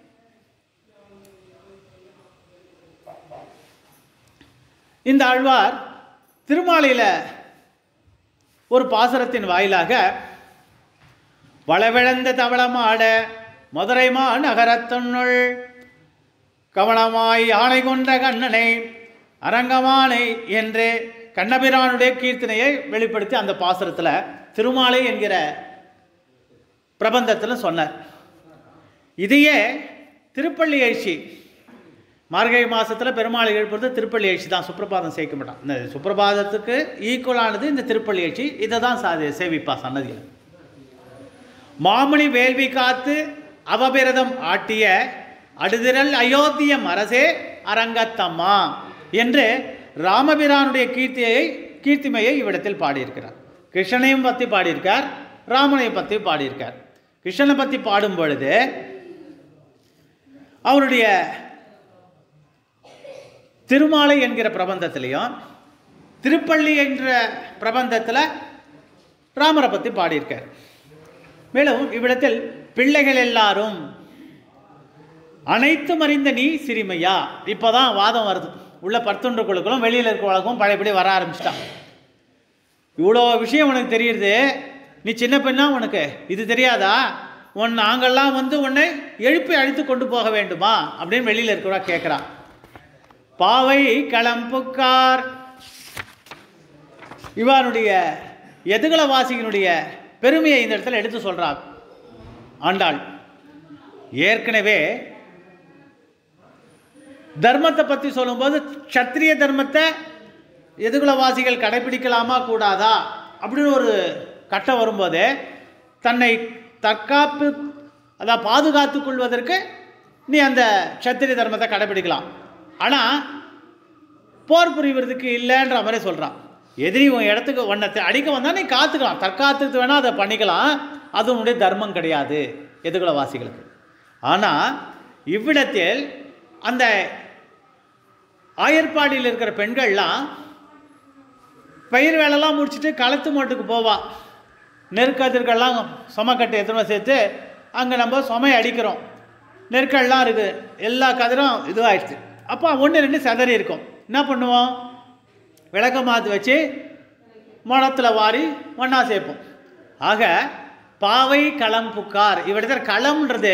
இந்த ஆழ்வார் திருமாலையில் ஒரு பாசுரத்தின் வாயிலாக வளவிழந்த தவளமாட மதுரைமா நகரத்துன்னுள் கவனமாய் யானை கொன்ற கண்ணனை அரங்கமானை என்று கண்ணபிரானுடைய கீர்த்தனையை வெளிப்படுத்தி அந்த பாசுரத்தில் திருமாலை என்கிற பிரபந்தத்தில் சொன்னார். இதையே திருப்பள்ளி எழுச்சி, மார்கழி மாதத்தில் பெருமாளை எழுப்புறது திருப்பள்ளி எழுச்சி தான், சுப்பிரபாதம் சேர்க்க மாட்டான். இந்த சுப்பிரபாதத்துக்கு ஈக்குவலானது இந்த திருப்பள்ளி எழுச்சி. இதை தான் சா சேவிப்பா சன்னதியில். மாமணி வேள்வி காத்து அவபிரதம் ஆட்டிய அடுதிரல் அயோத்தியம் அரசே அரங்கத்தம்மா என்று ராமபிரானுடைய கீர்த்தியை கீர்த்திமையை இவ்விடத்தில் பாடியிருக்கிறார். கிருஷ்ணனையும் பற்றி பாடியிருக்கார், ராமனை பற்றி பாடியிருக்கார். கிருஷ்ணனை பற்றி பாடும் பொழுது அவருடைய திருமாலை என்கிற பிரபந்தத்திலையும் திருப்பள்ளி என்ற பிரபந்தத்தில் ராமரை பற்றி பாடியிருக்கார். மேலும் இவ்விடத்தில் பிள்ளைகள் எல்லாரும் அனைத்தும் அறிந்த நீ சிறுமையா, இப்போதான் வாதம் வருது. உள்ள பத்துன்று குழுக்களும் வெளியில் இருக்கிறவங்களுக்கும் பழையபடி வர ஆரம்பிச்சிட்டான். இவ்வளோ விஷயம் உனக்கு தெரியுது, நீ சின்ன பெண்ணா, உனக்கு இது தெரியாதா? உன் நாங்கள்லாம் வந்து உன்னை எழுப்பி அழித்து கொண்டு போக வேண்டுமா அப்படின்னு வெளியில் இருக்கிறவா கேட்குறான். பாவை களம்புக்கார் இவனுடைய எதுகல வாசிகனுடைய பெருமையை இந்த இடத்துல எடுத்து சொல்றார் ஆண்டாள். ஏற்கனவே தர்மத்தை பற்றி சொல்லும்போது சத்திரிய தர்மத்தை எதுகுலவாசிகள் கடைபிடிக்கலாமா கூடாதா அப்படின்னு ஒரு கட்டம் வரும்போது தன்னை தற்காப்பு அதான் பாதுகாத்து கொள்வதற்கு நீ அந்த சத்திரிய தர்மத்தை கடைபிடிக்கலாம், ஆனால் போர் புரிவதற்கு இல்லைன்ற மாதிரி சொல்கிறான். எதிரி உன் இடத்துக்கு ஒன்றத்தை அடிக்க வந்தால் நீ காத்துக்கலாம், தற்காத்துக்கு வேணால் அதை பண்ணிக்கலாம், அது உன்னுடைய தர்மம் கிடையாது எதுகுலவாசிகளுக்கு. ஆனால் இவ்விடத்தில் அந்த ஆயர்பாடியில் இருக்கிற பெண்கள்லாம் பயிர் வேலைலாம் முடிச்சுட்டு களத்து மாட்டுக்கு போவா. நெற்கதிர்கள்லாம் சுமக்கட்டை எத்தனை சேர்த்து அங்கே நம்ம சுமை அடிக்கிறோம், நெற்கள்லாம் இருக்குது, எல்லா கதிரும் இதுவாகிடுச்சு. அப்போ ஒன்று ரெண்டு செதறி இருக்கும். என்ன பண்ணுவோம்? விளக்க மாற்று வச்சு மனத்தில் வாரி ஒன்றா சேர்ப்போம். ஆக பாவை களம் புக்கார், இவ்விடத்தில் களம்ன்றது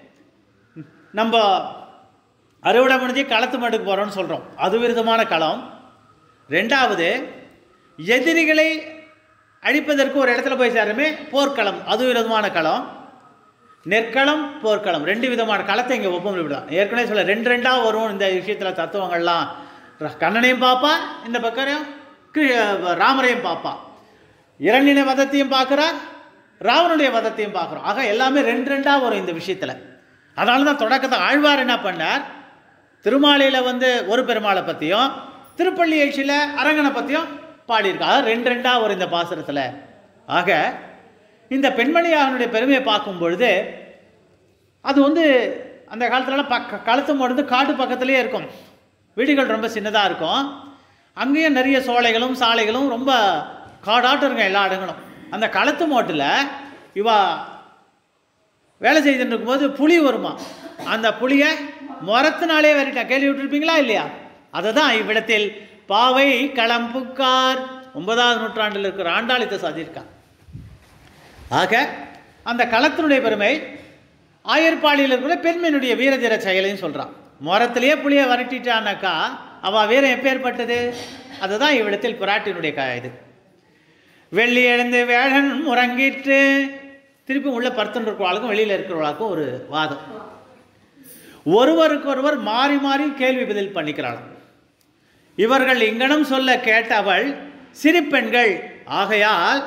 நம்ம அறுவடை முடிஞ்சு களத்து மாட்டுக்கு போகிறோம்னு சொல்கிறோம், அது விருதமான களம். ரெண்டாவது எதிரிகளை அழிப்பதற்கு ஒரு இடத்துல போய் சேருமே போர்க்களம், அது விதமான களம். நெற்களம் போர்க்களம் ரெண்டு விதமான களத்தை இங்கே ஒப்பம் விடுதான். ஏற்கனவே சொல்ல ரெண்டு ரெண்டாக வரும் இந்த விஷயத்தில் தத்துவங்கள்லாம். கண்ணனையும் பார்ப்பா, இந்த பக்கம் ராமரையும் பார்ப்பா, இரண்டின வதத்தையும் பார்க்குறா, ராவனுடைய வதத்தையும் பார்க்குறோம். ஆக எல்லாமே ரெண்டு ரெண்டாக வரும் இந்த விஷயத்தில். அதனால தான் தொடக்கத்தை ஆழ்வார் என்ன பண்ணார், திருமாலையில் வந்து ஒரு பெருமாளை பற்றியும் திருப்பள்ளி எழுச்சியில் அரங்கனை பற்றியும் பாடியிருக்கா. ரெண்டு ரெண்டாக வரும் இந்த பாசுரத்தில். ஆக இந்த பெண்மணி அவனுடைய பெருமையை பார்க்கும் பொழுது அது வந்து அந்த காலத்துலலாம் பக்க களத்து மோடு காட்டு பக்கத்துலேயே இருக்கும், வீடுகள் ரொம்ப சின்னதாக இருக்கும், அங்கேயும் நிறைய சோலைகளும் சாலைகளும் ரொம்ப காடாட்டம் இருக்கும் எல்லா இடங்களும். அந்த களத்து மோட்டில் இவா வேலை செய்துட்டு இருக்கும்போது புலி வருமா, அந்த புளியை முரத்தினாலே வரட்டா, கேள்வி விட்டுருப்பீங்களா இல்லையா? அதை தான் இவ்விடத்தில் பாவை களம்புக்கார் ஒன்பதாவது நூற்றாண்டில் இருக்கிற ஆண்டாளித்த சாதியிருக்கான். ஆக அந்த களத்தினுடைய பெருமை ஆயர்பாடியில் இருக்கிற பெண்மையினுடைய வீரதீர செயலையும் சொல்கிறான். முரத்திலேயே புளியை வரட்டிட்டானாக்கா அவள் வீரம் எப்பேற்பட்டது, அதுதான் இவ்விடத்தில் பிராட்டினுடைய க இது. வெள்ளி எழுந்து வேழன் முறங்கிட்டு திருப்பி உள்ள பருத்துன்னு இருக்கிறவளுக்கும் வெளியில் இருக்கிறவளுக்கும் ஒரு வாதம். ஒருவருக்கு ஒருவர் மாறி மாறி கேள்வி பதில் பண்ணிக்கிறாள். இவர்கள் இங்கனம் சொல்ல கேட்டவள் சிறுபெண்கள் ஆகையால்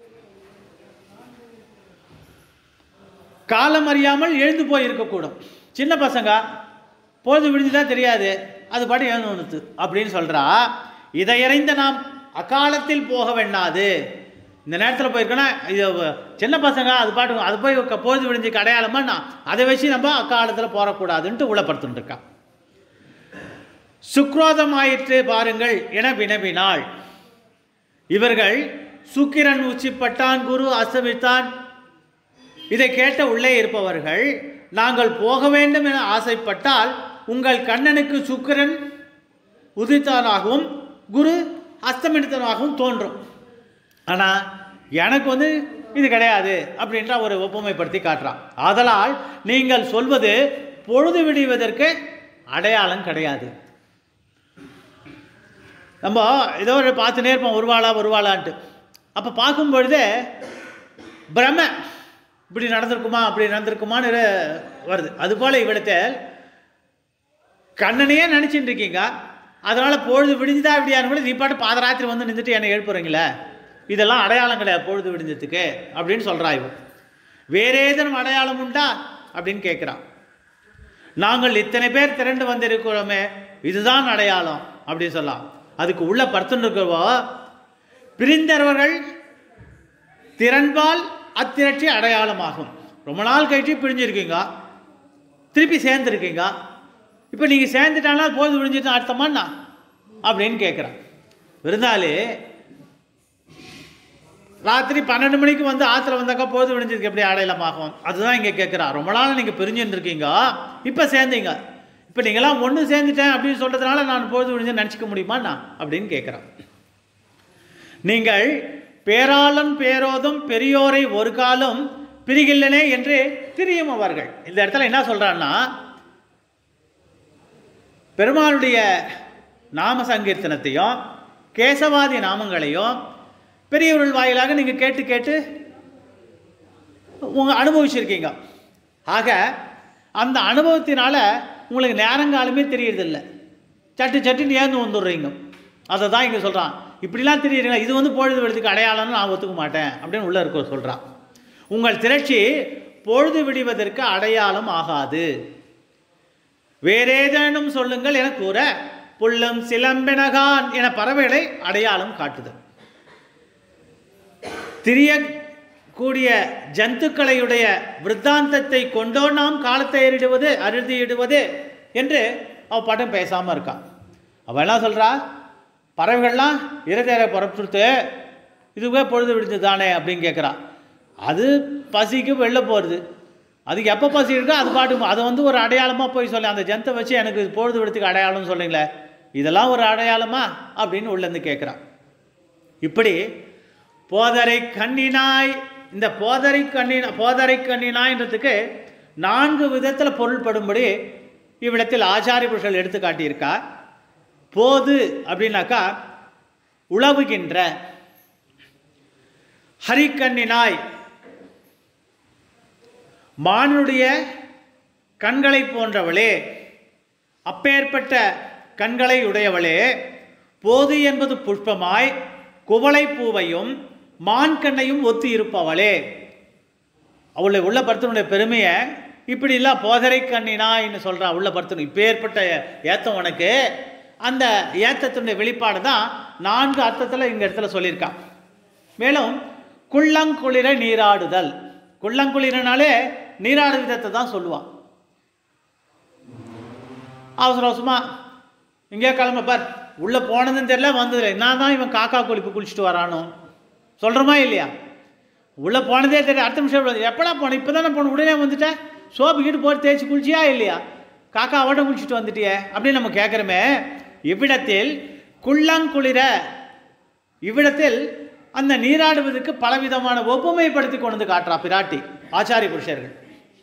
காலம் அறியாமல் எழுந்து போய் இருக்கக்கூடும். சின்ன பசங்க பொழுது விடிஞ்சுதான் தெரியாது, அது பாட்டு ஏன்னு ஒன்று அப்படின்னு சொல்கிறா. இதை இறைந்த நாம் அக்காலத்தில் போக வேண்டாது. இந்த நேரத்தில் போயிருக்கோன்னா இது சின்ன பசங்க அது பாட்டு அது போய் பொழுது விடிஞ்சுக்கு அடையாளமா நான் அதை வச்சு நம்ம அக்காலத்தில் போகக்கூடாதுன்ட்டு உளப்படுத்துட்டுருக்கான். சுக்ரோதம் ஆயிற்று பாருங்கள் என வினவினாள். இவர்கள் சுக்கிரன் உச்சிப்பட்டான், குரு அஸ்தமித்தான். இதை கேட்ட உள்ளே இருப்பவர்கள், நாங்கள் போக வேண்டும் என ஆசைப்பட்டால் உங்கள் கண்ணனுக்கு சுக்கிரன் உதித்தானாகவும் குரு அஸ்தமித்தனாகவும் தோன்றும். ஆனால் எனக்கு வந்து இது கிடையாது அப்படின்ற ஒரு ஒப்புமைப்படுத்தி காட்டுறான். ஆதலால் நீங்கள் சொல்வது பொழுது விடுவதற்கு அடையாளம் கிடையாது. நம்ம ஏதோ ஒரு பார்த்துனே இருப்போம், உருவாளா உருவாளான்ட்டு. அப்போ பார்க்கும் பொழுதே பிரம இப்படி நடந்திருக்குமா அப்படி நடந்திருக்குமான்னு வருது. அதுபோல் இவ்விடத்தில் கண்ணனையே நினச்சிட்டு இருக்கீங்க, அதனால் பொழுது விடிஞ்சுதா இப்படியானு கூட நீ பாட்டு பாதராத்திரி வந்து நின்றுட்டு என்னை எழுப்புறீங்களே, இதெல்லாம் அடையாளம் கிடையாது பொழுது விடிஞ்சதுக்கு அப்படின்னு சொல்கிறா. இவன் வேற ஏதேனும் அடையாளம் உண்டா அப்படின்னு கேட்குறான். நாங்கள் இத்தனை பேர் திரண்டு வந்திருக்கிறோமே, இதுதான் அடையாளம் அப்படின்னு சொல்லலாம். அதுக்கு உள்ள பர்த்தன் இருக்கிறவோ, பிரிந்தவர்கள் திறன்பால் அத்திரட்சி அடையாளமாகும். ரொம்ப நாள் கழிச்சு பிரிஞ்சிருக்கீங்க, திருப்பி சேர்ந்துருக்கீங்க, இப்போ நீங்கள் சேர்ந்துட்டானா பொழுது விடிஞ்சிட்டு அர்த்தமாண்ணா அப்படின்னு கேட்குறான். விருந்தாளி ராத்திரி பன்னெண்டு மணிக்கு வந்து ஆற்றுல வந்தாக்கா பொழுது விடிஞ்சதுக்கு எப்படி அடையாளமாகும்? அதுதான் இங்கே கேட்குறான். ரொம்ப நாள் நீங்கள் பிரிஞ்சுன்னு இருக்கீங்க, இப்போ சேர்ந்தீங்க, இப்போ நீங்களாம் ஒன்று சேர்ந்துட்டேன் அப்படின்னு சொல்கிறதுனால நான் பொழுது விடிஞ்சு நினச்சிக்க முடியுமாண்ணா அப்படின்னு கேட்குறான். நீங்கள் பேராளன் பேரோதும் பெரியோரை ஒரு காலம் பிரிகில்லனே என்று திரியும் அவர்கள். இந்த இடத்துல என்ன சொல்கிறான்னா, பெருமாளுடைய நாம சங்கீர்த்தனத்தையும் கேசவாதி நாமங்களையும் பெரியவர்கள் வாயிலாக நீங்கள் கேட்டு கேட்டு உங்கள் அனுபவிச்சிருக்கீங்க. ஆக அந்த அனுபவத்தினால உங்களுக்கு நேரங்காலமே தெரியறதில்லை, சட்டு சட்டுன்னு ஏந்து வந்துடுறீங்க. அதை தான் இங்கே சொல்கிறான். இப்படிலாம் தெரியுறீங்களா, இது வந்து பொழுது விடுறதுக்கு அடையாளம்னு நான் ஒத்துக்க மாட்டேன் அப்படின்னு உள்ள இருக்க சொல்கிறான். உங்கள் திரட்சி பொழுது விடுவதற்கு அடையாளம் ஆகாது, வேறேதேனும் சொல்லுங்கள் என கூற புல்லும் சிலம்பெனகான் என பறவைகளை அடையாளம் காட்டுதல். திரியக்கூடிய ஜந்துக்களையுடைய விருத்தாந்தத்தை கொண்டோ நாம் காலத்தை எறிடுவது அறுதியிடுவது என்று அவள் பாட்டும் பேசாமல் இருக்கான். அவள் என்ன சொல்கிறா, பறவைகள்லாம் இறதேற புறப்படுத்து, இதுவே பொழுது விடுது தானே அப்படின்னு கேட்குறான். அது பசிக்கு வெளில போகிறது, அதுக்கு எப்போ பசி இருக்கோ அது பாட்டு அதை வந்து ஒரு அடையாளமாக போய் சொல்ல, அந்த ஜந்தை வச்சு எனக்கு பொழுது விடுறதுக்கு அடையாளம்னு சொல்கிறீங்களே, இதெல்லாம் ஒரு அடையாளமா அப்படின்னு உள்ளேருந்து கேட்குறான். இப்படி போதரை கண்ணினாய், இந்த போதரை கண்ணினா போதரை கண்ணினாய்ன்றதுக்கு நான்கு விதத்தில் பொருள்படும்படி இவ்விடத்தில் ஆச்சாரிய புருஷர்கள் எடுத்து காட்டியிருக்கா. போது அப்படின்னாக்கா உழவுகின்ற, ஹரிக்கண்ணினாய் மானுடைய கண்களை போன்றவளே, அப்பேற்பட்ட கண்களை உடையவளே, போது என்பது புஷ்பமாய் குவளை பூவையும் மான் கண்ணையும் ஒத்து இருப்பவளே. அவளுடைய உள்ள பருத்தனுடைய பெருமையை இப்படி இல்லை போதரை கண்ணினான்னு சொல்கிறா. உள்ள பருத்தனும் இப்பேற்பட்ட ஏத்தம் உனக்கு, அந்த ஏத்தத்தினுடைய வெளிப்பாடு தான் நான்கு அர்த்தத்தில் இந்த இடத்துல சொல்லியிருக்கான். மேலும் குள்ளங்குளிர நீராடுதல், குள்ளங்குளிரனாலே நீராடு விதத்தை தான் சொல்லுவான். அவசர அவசரமாக இங்கே கிளம்பப்பார், உள்ளே போனதுன்னு தெரியல வந்ததில்லை, என்ன தான் இவன் காக்கா குளிப்பு குளிச்சுட்டு வரானோ சொல்கிறோமா இல்லையா? உள்ளே போனதே தெரியல, அடுத்த நிமிஷம் எப்படா போனேன், இப்போ தானே போன, உடனே வந்துட்டேன், சோப்பு கீட்டு போட்டு தேய்ச்சி குளிச்சியா இல்லையா, காக்கா அவட குளிச்சுட்டு வந்துட்டியே அப்படின்னு நம்ம கேட்குறோமே. இவ்விடத்தில் குள்ளங்குளிர, இவ்விடத்தில் அந்த நீராடுவதற்கு பலவிதமான ஒப்புமைப்படுத்தி கொண்டு வந்து காட்டுறா பிராட்டி ஆச்சாரிய புருஷர்கள்.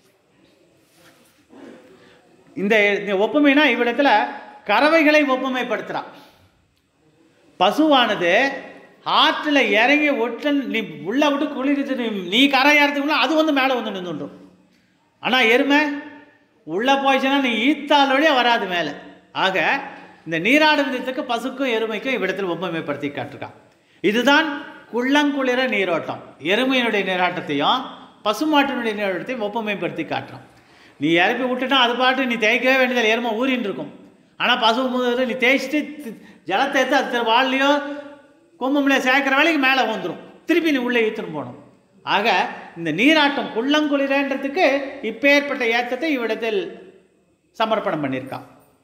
இந்த ஒப்புமைனா இவ்விடத்தில் கறவைகளை ஒப்புமைப்படுத்துகிறான். பசுவானது ஆற்றில் இறங்கி ஒற்ற நீ உள்ள விட்டு குளிர்ந்து நீ கரை ஏறதுக்குள்ள அது வந்து மேலே வந்து நின்றுடும். ஆனால் எருமை உள்ளே போயிடுச்சுன்னா நீ ஈத்தால் வழியாக வராது மேலே. ஆக இந்த நீராடு விதத்துக்கு பசுக்கும் எருமைக்கும் இவ்விடத்தில் ஒப்புமைப்படுத்தி காட்டிருக்கான். இதுதான் குள்ளங்குளிர நீரோட்டம். எருமையினுடைய நீராட்டத்தையும் பசுமாட்டினுடைய நீரோட்டத்தையும் ஒப்புமைப்படுத்தி காட்டுறான். நீ இறப்பி விட்டுட்டா அது பாட்டு நீ தேய்க்கவே வேண்டியதில்லை, எருமை ஊறின்னு இருக்கும். ஆனால் பசு முதல்ல நீ தேய்ச்சிட்டு ஜலத்தை எடுத்து அது வாள்லையோ கொம்புலையோ சேர்க்குற வேலைக்கு மேலே வந்துடும், திருப்பி நீ உள்ளே இழுத்துன்னு போகணும். ஆக இந்த நீராட்டம் குள்ளங்குளிரன்றதுக்கு இப்பேற்பட்ட ஏற்றத்தை இவ்விடத்தில் சமர்ப்பணம் பண்ணியிருக்கான்.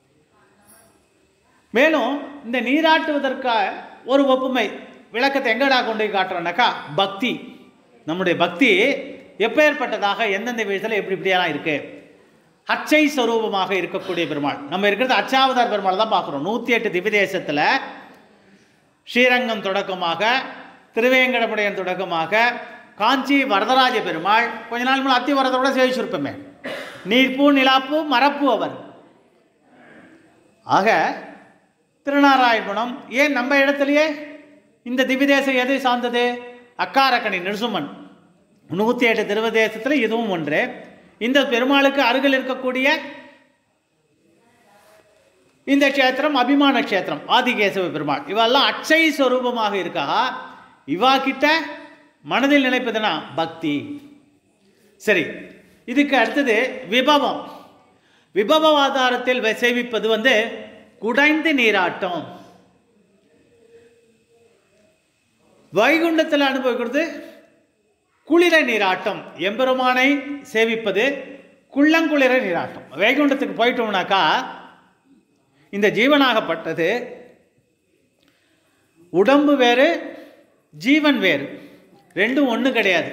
மேலும் இந்த நீராட்டுவதற்காக ஒரு ஒப்புமை விளக்கத்தை எங்கடா கொண்டு போய் காட்டுறோம்னாக்கா, பக்தி. நம்முடைய பக்தி எப்பேற்பட்டதாக எந்தெந்த விஷயத்தில் எப்படி இப்படியெல்லாம் இருக்குது. அச்சை ஸ்வரூபமாக இருக்கக்கூடிய பெருமாள் நம்ம இருக்கிறது அச்சாவதார் பெருமாள் தான் பார்க்குறோம். நூற்றி எட்டு திவ்யதேசத்தில் ஸ்ரீரங்கம் தொடக்கமாக, திருவேங்கடமுடையன் தொடக்கமாக, காஞ்சி வரதராஜ பெருமாள், கொஞ்ச நாள் முன்னாடி அத்தி வரதோட சேவிச்சிருப்போமே, நீர்ப்பூ நிலாப்பூ மரப்பூ அவர். ஆக திருநாராயணபுரம் ஏன் நம்ம இடத்துலையே இந்த திவ்யதேசம் எதை சார்ந்தது? அக்காரக்கணி நிருசுமன். நூற்றி எட்டு திருவதேசத்தில் இதுவும் ஒன்று. இந்த பெருமாளுக்கு அருகில் இருக்கக்கூடிய இந்த க்ஷேத்திரம் அபிமான க்ஷேத்திரம் ஆதிகேசவ பெருமாள். இவெல்லாம் அச்சை ஸ்வரூபமாக இருக்கா. இவா கிட்ட மனதில் நினைப்பதுனா பக்தி. சரி, இதுக்கு அடுத்தது விபவம். விபவ ஆதாரத்தில் சேவிப்பது வந்து குடைந்து நீராட்டம். வைகுண்டத்தில் அனுபவிக்கிறது குளிர நீராட்டம். எம்பெருமானை சேவிப்பது குள்ளங்குளிர நீராட்டம். வைகுண்டத்துக்கு போயிட்டோம்னாக்கா இந்த ஜீவனாகப்பட்டது உடம்பு வேறு ஜீவன் வேறு, ரெண்டும் ஒன்று கிடையாது.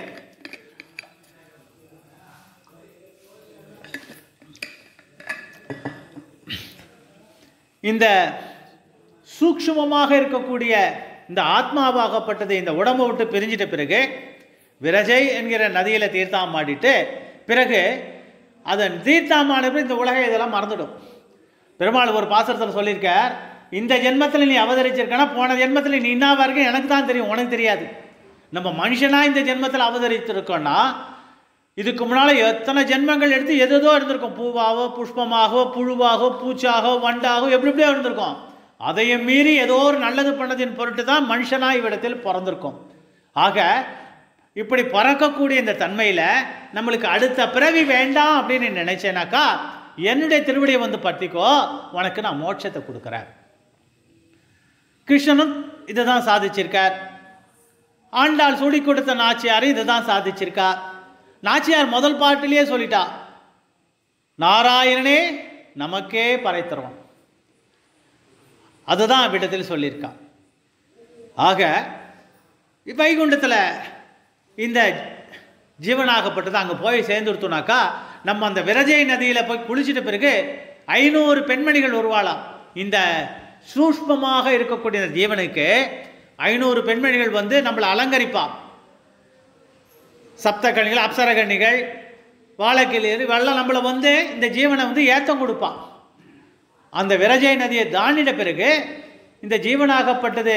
இந்த சூக்ஷ்மமாக இருக்கக்கூடிய இந்த ஆத்மாவாகப்பட்டது இந்த உடம்பை விட்டு பிரிஞ்சிட்ட பிறகு விரஜை என்கிற நதியில் தீர்த்தாம் ஆடிட்டு பிறகு அதன் தீர்த்தாமான இந்த உலகம் இதெல்லாம் மறந்துடும். பெருமாள் ஒரு பாசுரத்தில் சொல்லியிருக்கார், இந்த ஜென்மத்தில் நீ அவதரிச்சிருக்கனா போன ஜென்மத்தில் நீ என்னவா இருக்க எனக்கு தான் தெரியும், உனக்கு தெரியாது. நம்ம மனுஷனாக இந்த ஜென்மத்தில் அவதரித்திருக்கோன்னா இதுக்கு முன்னால் எத்தனை ஜென்மங்கள் எடுத்து எதோ இருந்திருக்கும். பூவாகவோ புஷ்பமாகவோ புழுவாகவோ பூச்சாகவோ வண்டாகவோ எப்படி எப்படியோ இருந்திருக்கும். அதையும் மீறி ஏதோ ஒரு நல்லது பண்ணதின் பொருட்டு தான் மனுஷனாக இவ்விடத்தில் பிறந்திருக்கும். ஆக இப்படி பிறக்கக்கூடிய இந்த தன்மையில் நம்மளுக்கு அடுத்த பிறவி வேண்டாம் அப்படின்னு நினைச்சேனாக்கா என்னுடைய திருவடியை வந்து பற்றிக்கோ, உனக்கு நான் மோட்சத்தை கொடுக்குறேன். கிருஷ்ணனும் இதை தான் சாதிச்சிருக்கார். ஆண்டாள் சூடி கொடுத்த நாச்சியாரும் இதை தான் சாதிச்சிருக்கார். நாச்சியார் முதல் பாட்டிலேயே சொல்லிட்டா, நாராயணனே நமக்கே பறைத்தரும். அதுதான் அவ்விடத்தில் சொல்லியிருக்கா. ஆக வைகுண்டத்தில் இந்த ஜீவனாகப்பட்டது அங்கே போய் சேர்ந்துருத்தோனாக்கா நம்ம அந்த விரஜை நதியில் போய் குளிச்சிட்ட பிறகு ஐநூறு பெண்மணிகள் வருவாளாம். இந்த சூஷ்மமாக இருக்கக்கூடிய ஜீவனுக்கு ஐநூறு பெண்மணிகள் வந்து நம்மளை அலங்கரிப்பான். சப்தகணிகள், அப்சரகணிகள், வாழைக்கிளியர் வெள்ளம் நம்மளை வந்து இந்த ஜீவனை வந்து ஏத்தம் கொடுப்பான். அந்த விரஜை நதியை தாண்டின பிறகு இந்த ஜீவனாகப்பட்டது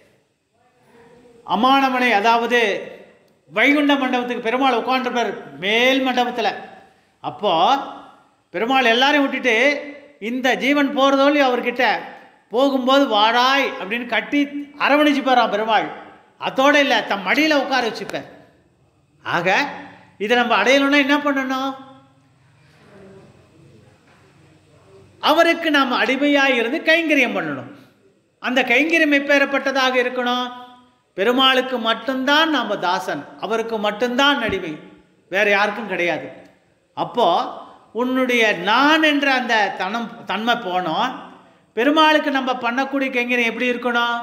அமானமனை, அதாவது வைகுண்ட மண்டபத்துக்கு பெருமாள் உட்காந்துருப்பார் மேல் மண்டபத்தில். அப்போ பெருமாள் எல்லாரையும் விட்டுட்டு இந்த ஜீவன் போகிறதோடு அவர்கிட்ட போகும்போது வாடாய் அப்படின்னு கட்டி அரவணைச்சு போகிறான் பெருமாள். அதோடு இல்லை, தம் மடியில் உட்கார வச்சுப்பார். ஆக இதை நம்ம அடையணும்னா என்ன பண்ணணும்? அவருக்கு நாம் அடிமையாக இருந்து கைங்கரியம் பண்ணணும். அந்த கைங்கரியம் எப்பேறப்பட்டதாக இருக்கணும்? பெருமாளுக்கு மட்டும்தான் நாம் தாசன், அவருக்கு மட்டும்தான் அடிமை, வேறு யாருக்கும் கிடையாது. அப்போது உன்னுடைய நான் என்ற அந்த தனம் தன்மை போனோம். பெருமாளுக்கு நம்ம பண்ணக்கூடிய கைங்கரியம் எப்படி இருக்கணும்?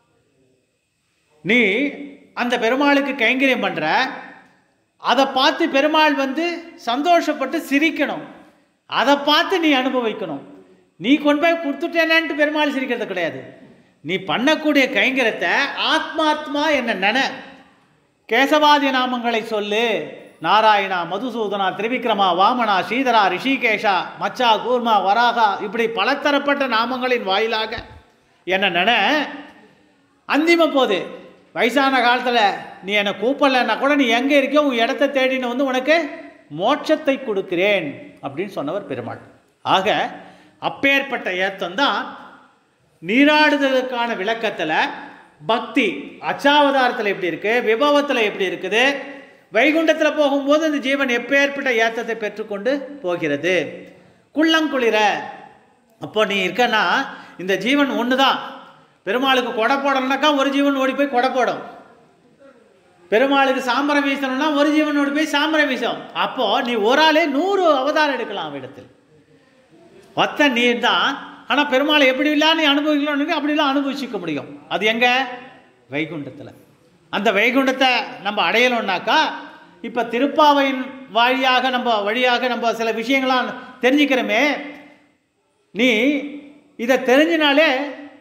நீ அந்த பெருமாளுக்கு கைங்கரியம் பண்ணுற, அதை பார்த்து பெருமாள் வந்து சந்தோஷப்பட்டு சிரிக்கணும். அதை பார்த்து நீ அனுபவிக்கணும். நீ கொண்டு போய் கொடுத்துட்டேனான்ட்டு பெருமாள் சிரிக்கிறது கிடையாது. நீ பண்ணக்கூடிய கைங்கரத்தை ஆத்மாத்மா என்ன நன. கேசவாதி நாமங்களை சொல்லு. நாராயணா, மதுசூதனா, திரிவிக்ரமா, வாமனா, ஸ்ரீதரா, ரிஷிகேஷா, மச்சா, கூர்மா, வராகா, இப்படி பலதரப்பட்ட நாமங்களின் வாயிலாக என்ன நன. அந்திம போது வயசான காலத்தில் நீ என்னை கூப்பிடலன்னா கூட நீ எங்கே இருக்கியோ உன் இடத்த தேடின்னு வந்து உனக்கு மோட்சத்தை கொடுக்கிறேன் அப்படின்னு சொன்னவர் பெருமாள். ஆக அப்பேற்பட்ட ஏத்தம் தான் நீராடுதலுக்கான விளக்கத்தில் பக்தி அச்சாவதாரத்தில் எப்படி இருக்குது, விபவத்தில் எப்படி இருக்குது, வைகுண்டத்தில் போகும்போது இந்த ஜீவன் எப்பேற்பட்ட ஏற்றத்தை பெற்றுக்கொண்டு போகிறது. குள்ளங்குளிர. அப்போ நீ இருக்கன்னா இந்த ஜீவன் ஒன்று தான். பெருமாளுக்கு கொடை போடணும்னாக்கா ஒரு ஜீவன் ஓடி போய் கொடை போடும். பெருமாளுக்கு சாம்பரம் வீசணும்னா ஒரு ஜீவன் ஓடி போய் சாம்பரம் வீசும். அப்போ நீ ஒரு ஆளே நூறு அவதாரம் எடுக்கலாம் அவரிடத்தில். ஒத்த நீ தான். ஆனால் பெருமாளை எப்படி இல்லை நீ அனுபவிக்கலாம்னு அப்படிலாம் அனுபவிச்சுக்க முடியும். அது எங்கே? வைகுண்டத்தில். அந்த வைகுண்டத்தை நம்ம அடையணும்னாக்கா இப்போ திருப்பாவையின் வழியாக நம்ம வழியாக நம்ம சில விஷயங்களாம் தெரிஞ்சுக்கிறோமே. நீ இதை தெரிஞ்சினாலே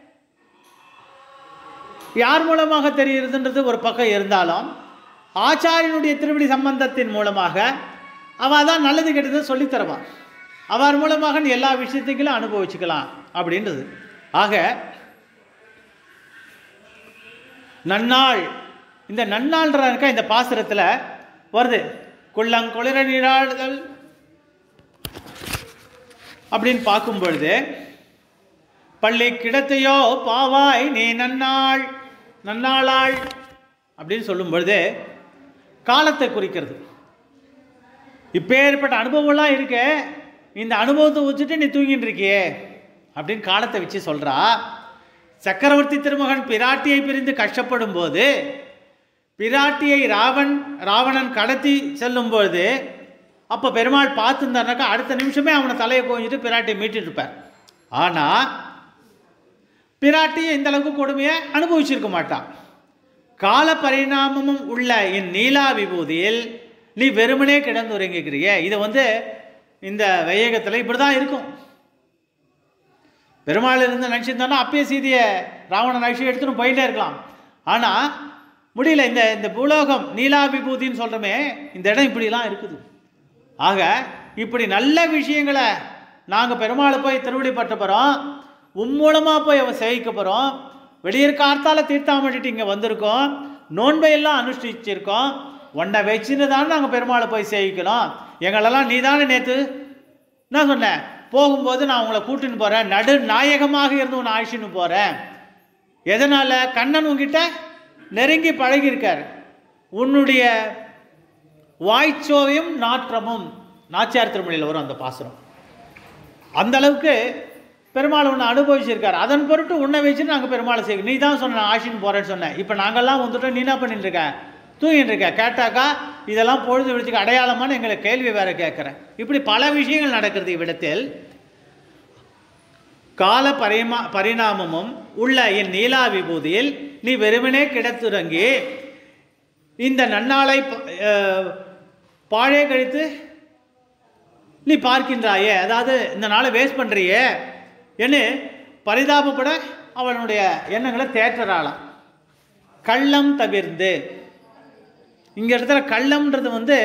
யார் மூலமாக தெரிகிறதுன்றது ஒரு பக்கம் இருந்தாலும் ஆச்சாரியனுடைய திருவடி சம்பந்தத்தின் மூலமாக அவள் தான் நல்லது கெட்டது சொல்லித்தருவான். அவர் மூலமாக நீ எல்லா விஷயத்தையும் அனுபவிச்சுக்கலாம் அப்படின்றது. ஆக நன்னாள், இந்த நன்னாள்ன்றக்கா இந்த பாசுரத்தில் வருது. குள்ளங்குளிர நீராடுதல் அப்படின்னு பார்க்கும் பொழுது பள்ளி கிடத்தையோ பாவாய் நீ நன்னாள் நன்னாளாள் அப்படின்னு சொல்லும் பொழுது காலத்தை குறிக்கிறது. இப்பேற்பட்ட அனுபவம்லாம் இருக்க, இந்த அனுபவத்தை வச்சுட்டு நீ தூங்கிட்டு இருக்கியே அப்படின்னு காலத்தை வச்சு சொல்கிறா. சக்கரவர்த்தி திருமகன் பிராட்டியை பிரிந்து கஷ்டப்படும் போது பிராட்டியை ராவன் ராவணன் கடத்தி செல்லும்போது அப்போ பெருமாள் பார்த்துருந்தாருனாக்கா அடுத்த நிமிஷமே அவனை தலையை கோஞ்சிட்டு பிராட்டியை மீட்டுட்டு இருப்பார். ஆனால் பிராட்டியை இந்த அளவுக்கு கொடுமையை அனுபவிச்சிருக்க மாட்டான். கால பரிணாமமும் உள்ள இந் நீலா விபூதியில் நீ வெறுமனே கிடந்து உறங்கிக்கிறிய. இதை வந்து இந்த வையகத்தில் இப்படி தான் இருக்கும். பெருமாள் இருந்து நினச்சிருந்தானா அப்பயே சீதையை ராவணன் அழிச்சு எடுத்துன்னு போயிட்டே இருக்கலாம். ஆனால் முடியல. இந்த இந்த பூலோகம் நீலா விபூதின்னு சொல்கிறோமே, இந்த இடம் இப்படிலாம் இருக்குது. ஆக இப்படி நல்ல விஷயங்களை நாங்கள் பெருமாளை போய் திருவடி பட்ட போகிறோம், உம்மூலமாக போய் அவன் சேவிக்க போகிறோம். வெளியிருக்கார்த்தால தீர்த்தாமட்டிட்டு இங்கே வந்திருக்கோம், நோன்பையெல்லாம் அனுஷ்டிச்சிருக்கோம். ஒன்றை வச்சுன்னு தான் நாங்கள் பெருமாளை போய் சேவிக்கணும். எங்களெல்லாம் நீ தானே நேற்று நான் சொன்னேன், போகும்போது நான் உங்களை கூட்டின்னு போகிறேன், நடு நாயகமாக இருந்து உன்னை அழைச்சின்னு போகிறேன். எதனால்? கண்ணன் உங்ககிட்ட நெருங்கி பழகியிருக்கார். உன்னுடைய வாய்ச்சோவையும் நாற்றமும் நாச்சியார் திருமொழியில் வரும் அந்த பாசுரம். அந்த அளவுக்கு பெருமாள் உன்னை அனுபவிச்சிருக்கார். அதன் பொருட்டு உன்னை வச்சுட்டு நாங்கள் பெருமாளை சேர்க்க. நீ தான் சொன்ன ஆஷின்னு போகிறேன்னு சொன்னேன். இப்போ நாங்கள்லாம் வந்துட்டோம், நீ என்ன பண்ணிட்டு இருக்க? தூங்கிட்டு இருக்க. கேட்டாக்கா இதெல்லாம் பொழுது விடுத்துக்கு அடையாளமான எங்களை கேள்வி வேற கேட்குறேன். இப்படி பல விஷயங்கள் நடக்கிறது இவ்விடத்தில். கால பரிமா பரிணாமமும் உள்ள என் நீலா விபூதியில் நீ வெறுமனே கிடத்துறங்கி இந்த நன்னாளை பாழே கழித்து நீ பார்க்கின்றாயே, அதாவது இந்த நாளை வேஸ்ட் பண்ணுறியே என்ன பரிதாபப்பட அவனுடைய எண்ணங்களை தேற்றறாளாம். கள்ளம் தவிர்ந்து, இங்க இடத்துல கள்ளம்ன்றது வந்து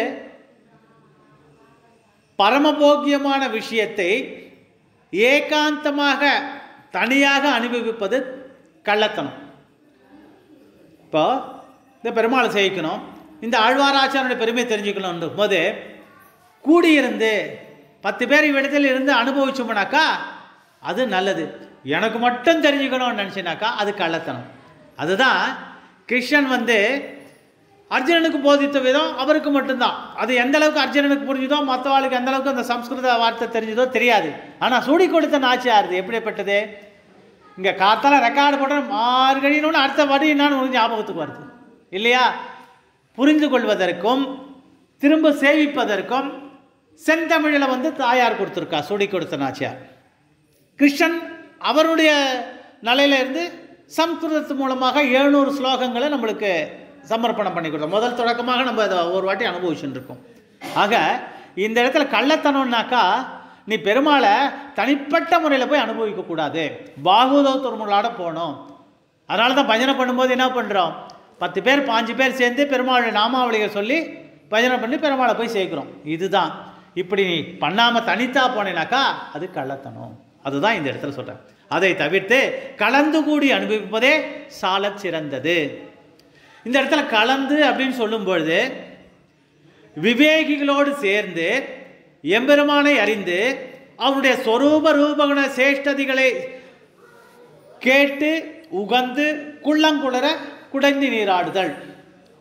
பரமபோக்கியமான விஷயத்தை ஏகாந்தமாக தனியாக அனுபவிப்பது கள்ளத்தனம். இப்போ இந்த பெருமாளை சேவிக்கணும், இந்த ஆழ்வாராச்சாரனுடைய பெருமையை தெரிஞ்சுக்கணும் போது கூடியிருந்து பத்து பேர் இவ்விடத்தில் இருந்து அனுபவிச்சோம்னாக்கா அது நல்லது. எனக்கு மட்டும் தெரிஞ்சுக்கணும்னு நினச்சினாக்கா அது கள்ளத்தனம். அதுதான் கிருஷ்ணன் வந்து அர்ஜுனனுக்கு போதித்த விதம் அவருக்கு மட்டும்தான். அது எந்த அளவுக்கு அர்ஜுனனுக்கு புரிஞ்சுதோ மற்றவாளுக்கு எந்த அளவுக்கு அந்த சம்ஸ்கிருத வார்த்தை தெரிஞ்சதோ தெரியாது. ஆனால் சூடி கொடுத்த நாச்சியாருது எப்படிப்பட்டது? இங்கே காத்தால ரெக்கார்டு போட்ட மார்கழின்னு அடுத்த வடி என்னான்னு உங்களுக்கு ஞாபகத்துக்கு வருது இல்லையா? புரிந்து கொள்வதற்கும் திரும்ப சேவிப்பதற்கும் செந்தமிழில் வந்து தாயார் கொடுத்துருக்கா சூடி கொடுத்த நாச்சியார். கிருஷ்ணன் அவருடைய நிலையிலிருந்து சம்ஸ்கிருதத்து மூலமாக எழுநூறு ஸ்லோகங்களை நம்மளுக்கு சமர்ப்பணம் பண்ணி கொடுத்தோம். முதல் தொடக்கமாக நம்ம அதை ஒரு வாட்டி அனுபவிச்சுட்டு இருக்கோம். ஆக இந்த இடத்துல கள்ளத்தனம்னாக்கா நீ பெருமாளை தனிப்பட்ட முறையில் போய் அனுபவிக்கக்கூடாது, பாகவதோத்தர்மங்களோட போகணும். அதனால தான் பஜனை பண்ணும்போது என்ன பண்ணுறோம், பத்து பேர் பாஞ்சு பேர் சேர்ந்து பெருமாளுடைய நாமாவளியை சொல்லி பஜனை பண்ணி பெருமாளை போய் சேர்க்குறோம். இதுதான். இப்படி நீ பண்ணாமல் தனித்தா போனேனாக்கா அது கள்ளத்தனம். அதுதான் இந்த இடத்துல சொல்கிறேன். அதை தவிர்த்து கலந்து கூடி அனுபவிப்பதே சால சிறந்தது. இந்த இடத்துல கலந்து அப்படின்னு சொல்லும் பொழுது விவேகிகளோடு சேர்ந்து எம்பெருமானை அறிந்து அவருடைய சொரூப ரூபகுண சேஷ்டதிகளை கேட்டு உகந்து குள்ளங்குளர குடைந்து நீராடுதல்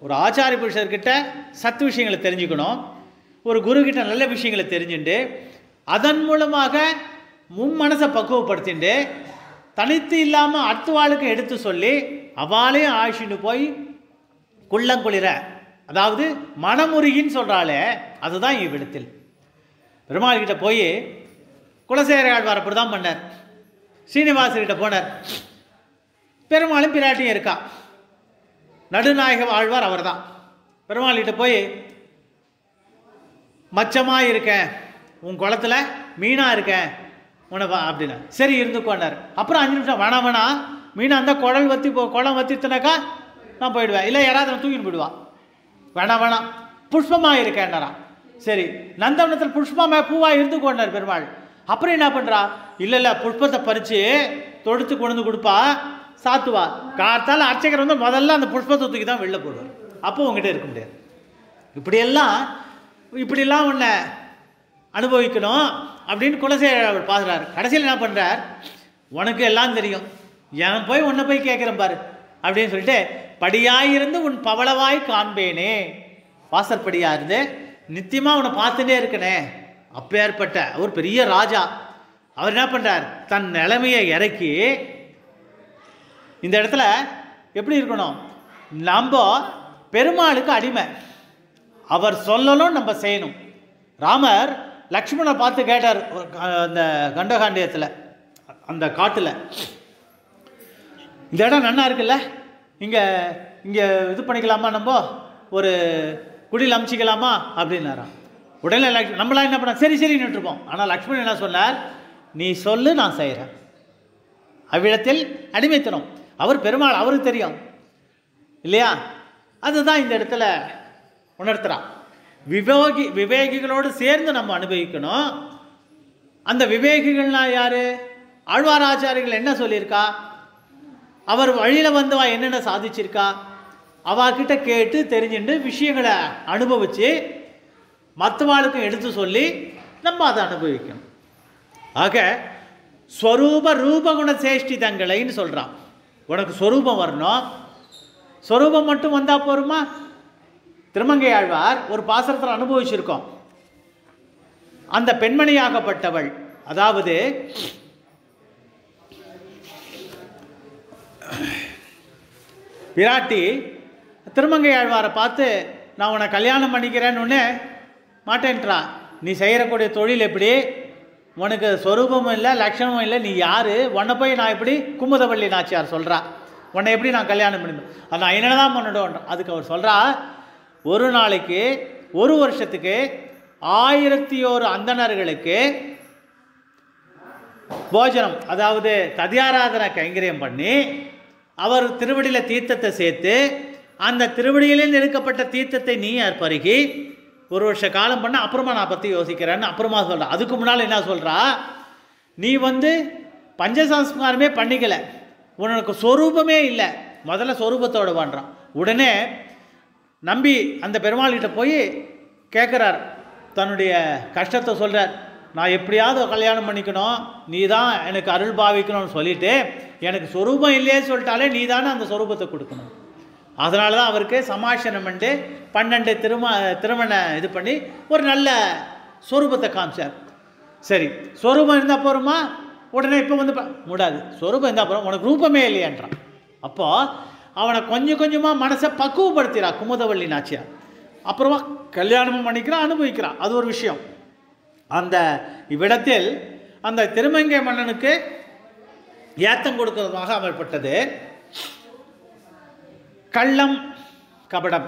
ஒரு ஆச்சாரிய புருஷர்கிட்ட சத்து விஷயங்களை தெரிஞ்சுக்கணும், ஒரு குருக்கிட்ட நல்ல விஷயங்களை தெரிஞ்சுட்டு அதன் மூலமாக முன் மனசை பக்குவப்படுத்திட்டு தனித்து இல்லாமல் அடுத்தவாளுக்கு எடுத்து சொல்லி அவளையும் ஆழ்ச்சின்னு போய் குள்ளங்குளிர, அதாவது மனமுருகின்னு சொல்கிறாளே அதுதான் இவ்விடத்தில். பெருமாள்கிட்ட போய் குலசேகர ஆழ்வார் அப்படி தான் பண்ணார். ஸ்ரீனிவாசர்கிட்ட போனார். பெருமாளும் பிராட்டியும் இருக்கா. நடுநாயக ஆழ்வார் அவர் தான். பெருமாள்கிட்ட போய் மச்சமாக இருக்கேன், உன் குளத்தில் மீனாக இருக்கேன் உனவா அப்படின்னா, சரி இருந்துக்கோண்டார். அப்புறம் அஞ்சு நிமிஷம் வேணாம் வேணாம், மீனாக இருந்தால் குழல் வற்றி போ குளம் வற்றித்துனாக்கா நான் போயிடுவேன், இல்லை யாராவது நான் தூக்கிட்டு போயிடுவான், வேணாம் வேணாம் புஷ்பமாக இருக்கேன்னாரான். சரி நந்தவனத்தில் புஷ்பமாக பூவாக இருந்துக்கோண்டார் பெருமாள். அப்புறம் என்ன பண்ணுறா, இல்லை இல்லை புஷ்பத்தை பறித்து தொடுத்து கொண்டு வந்து கொடுப்பா, சாத்துவா. காத்தால் அர்ச்சகர் வந்து முதல்ல அந்த புஷ்பத்தை தூக்கி தான் வெளில போடுவார். அப்போ உங்ககிட்ட இருக்க முடியாது. இப்படியெல்லாம் இப்படிலாம் உன்னை அனுபவிக்கணும் அப்படின்னு குலசேகர அவர் பார்க்குறாரு. கடைசியில் என்ன பண்ணுறார், உனக்கு எல்லாம் தெரியும், என் போய் உன்னை போய் கேட்குறேன் பாரு அப்படின்னு சொல்லிட்டு, படியாயிருந்து உன் பவளவாய் காண்பேனே, வாசற்படியாக இருந்து நித்தியமாக உன்னை பார்த்துட்டே இருக்கனே, அப்பேற்பட்ட ஒரு பெரிய ராஜா. அவர் என்ன பண்ணுறார், தன் நிலைமையை இறக்கி இந்த இடத்துல எப்படி இருக்கணும், நம்ம பெருமாளுக்கு அடிமை, அவர் சொல்லணும் நம்ம செய்யணும். ராமர் லக்ஷ்மணனை பார்த்து கேட்டார் அந்த கண்டகாண்டியத்தில், அந்த காட்டில், இந்த இடம் நன்னா இருக்குல்ல, இங்கே இங்கே இது பண்ணிக்கலாமா, நம்ம ஒரு குடியில் அமிச்சிக்கலாமா அப்படின்னாராம். உடனே லக்ஷ்மண் நம்மளாம் என்ன பண்ண, சரி சரி நின்றுருப்போம். ஆனால் லக்ஷ்மணன் என்ன சொன்னார், நீ சொல்லு நான் செய்கிறேன். அவ்விடத்தில் அடிமைத்தனம். அவர் பெருமாள், அவருக்கு தெரியும் இல்லையா, அதுதான் இந்த இடத்துல உணர்த்துறான். விவேகி விவேகிகளோடு சேர்ந்து நம்ம அனுபவிக்கணும். அந்த விவேகிகள்னா யாரு, ஆழ்வார் ஆச்சாரிகள் என்ன சொல்லியிருக்கா, அவர் வழியில் வந்தவா என்னென்ன சாதிச்சிருக்கா, அவகிட்ட கேட்டு தெரிஞ்சுட்டு விஷயங்களை அனுபவித்து மற்றவாளுக்கும் எடுத்து சொல்லி நம்ம அதை அனுபவிக்கணும். ஆக ஸ்வரூப ரூபகுண சேஷ்டிதங்களைன்னு சொல்கிறான். உனக்கு ஸ்வரூபம் வரணும், ஸ்வரூபம் மட்டும் வந்தால் போருமா? திருமங்கை ஆழ்வார் ஒரு பாசுரத்தில் அனுபவிச்சிருக்கோம். அந்த பெண்மணியாகப்பட்டவள், அதாவது பிராட்டி திருமங்கை ஆழ்வாரை பார்த்து நான் உன்னை கல்யாணம் பண்ணிக்கிறேன்னு மாட்டேன்றா. நீ செய்யக்கூடிய தொழில் எப்படி, உனக்கு ஸ்வரூபமும் இல்லை லட்சணமும் இல்லை, நீ யார், உன்னை போய் நான் எப்படி குமுதவள்ளி நாச்சியார் சொல்கிறா உன்னை எப்படி நான் கல்யாணம் பண்ணிடுவேன், அது நான் என்ன தான் பண்ணிடுவேன். அதுக்கு அவர் சொல்கிறா, ஒரு நாளைக்கு ஒரு வருஷத்துக்கு ஆயிரத்தி ஒரு அந்தணர்களுக்கு போஜனம், அதாவது ததியாராதனை கைங்கரியம் பண்ணி அவர் திருவடியில் தீர்த்தத்தை சேர்த்து அந்த திருவடியிலிருந்து எடுக்கப்பட்ட தீர்த்தத்தை நீ பருகி ஒரு வருஷ காலம் பண்ண அப்புறமா நான் பற்றி யோசிக்கிறேன்னு அப்புறமா சொல்கிறா. அதுக்கு முன்னால் என்ன சொல்கிறா, நீ வந்து பஞ்சசம்ஸ்காரமே பண்ணிக்கலை, உனக்கு சொரூபமே இல்லை, முதல்ல சொரூபத்தோடு பண்ணுறான். உடனே நம்பி அந்த பெருமாள்கிட்ட போய் கேட்குறார், தன்னுடைய கஷ்டத்தை சொல்கிறார். நான் எப்படியாவது கல்யாணம் பண்ணிக்கணும், நீ தான் எனக்கு அருள் பாவிக்கணும்னு சொல்லிவிட்டு எனக்கு சொரூபம் இல்லையே சொல்லிட்டாலே நீ தானே அந்த சொரூபத்தை கொடுக்கணும். அதனால தான் அவருக்கு சமாஷனம் பண்ணி பன்னெண்டு திரும திருமண இது பண்ணி ஒரு நல்ல சொரூபத்தை காமிச்சார். சரி சொரூபம் இருந்தால் போகிறோமா, உடனே இப்போ வந்து மூடாது, சொரூபம் இருந்தால் போகிறோம், உனக்கு ரூபமே இல்லையான்றான். அப்போது அவனை கொஞ்சம் கொஞ்சமாக மனசை பக்குவப்படுத்திறா குமுதவள்ளி நாச்சியார். அப்புறமா கல்யாணமும் பண்ணிக்கிறான், அனுபவிக்கிறான், அது ஒரு விஷயம். அந்த இவ்விடத்தில் அந்த திருமங்கை மன்னனுக்கு ஏத்தம் கொடுக்கிறதுமாக அமல்பட்டது கள்ளம் கபடம்,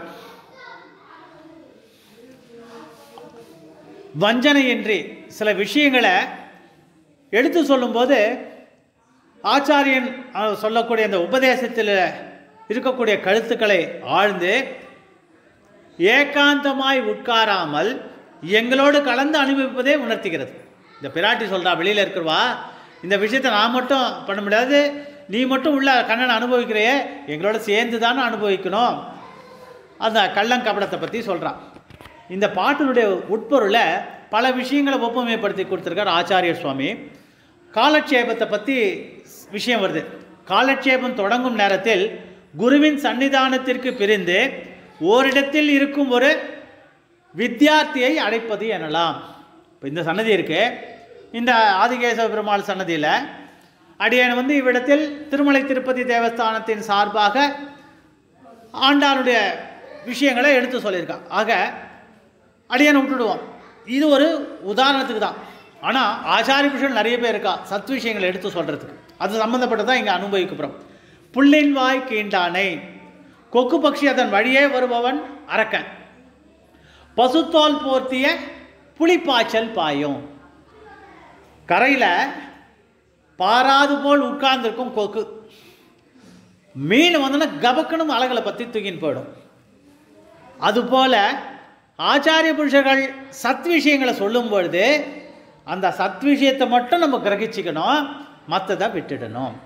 வஞ்சனையின்றி சில விஷயங்களை எடுத்து சொல்லும்போது ஆச்சாரியன் சொல்லக்கூடிய அந்த உபதேசத்தில் இருக்கக்கூடிய கருத்துக்களை ஆழ்ந்து ஏகாந்தமாய் உட்காராமல் எங்களோடு கலந்து அனுபவிப்பதே உணர்த்துகிறது. இந்த பிராட்டி சொல்கிறா, வெளியில் இருக்கிறவா இந்த விஷயத்தை நான் மட்டும் பண்ண முடியாது, நீ மட்டும் உள்ள கண்ணனை அனுபவிக்கிறையே, எங்களோட சேர்ந்து தானே அனுபவிக்கணும். அந்த கள்ளங்கபடத்தை பற்றி சொல்கிறான். இந்த பாட்டினுடைய உட்பொருளை பல விஷயங்களை ஒப்புமைப்படுத்தி கொடுத்துருக்கார் ஆச்சாரிய சுவாமி. காலட்சேபத்தை பற்றி விஷயம் வருது. காலட்சேபம் தொடங்கும் நேரத்தில் குருவின் சன்னிதானத்திற்கு பிரிந்து ஓரிடத்தில் இருக்கும் ஒரு வித்தியார்த்தியை அடைப்பது எனலாம். இப்போ இந்த சன்னதி இருக்கு, இந்த ஆதிகேசவ பெருமாள் சன்னதியில் அடியேன் வந்து இவ்விடத்தில் திருமலை திருப்பதி தேவஸ்தானத்தின் சார்பாக ஆண்டாளுடைய விஷயங்களை எடுத்து சொல்லியிருக்கான். ஆக அடியேனை விட்டுடுவோம். இது ஒரு உதாரணத்துக்கு தான். ஆனால் ஆச்சாரிய புருஷன் நிறைய பேர் இருக்கா சத் விஷயங்களை எடுத்து சொல்கிறதுக்கு. அது சம்மந்தப்பட்டதான் இங்கே அனுபவிக்கப்புறம். புள்ளின் வாய் கீண்டானை, கொக்கு பட்சி அதன் வழியே வருபவன் அரக்கன், பசுத்தோல் போர்த்திய புலிப்பாய்ச்சல் பாயும். கரையில் பாராது போல் உட்கார்ந்துருக்கும் கொக்கு, மீன் வந்தோன்னா கபக்கணும் அழகளை பற்றி தூக்கின்னு போயிடும். அதுபோல் ஆச்சாரிய புருஷர்கள் சத் விஷயங்களை சொல்லும் பொழுது அந்த சத் விஷயத்தை மட்டும் நம்ம கிரகிச்சிக்கணும், மற்றதை விட்டுடணும்.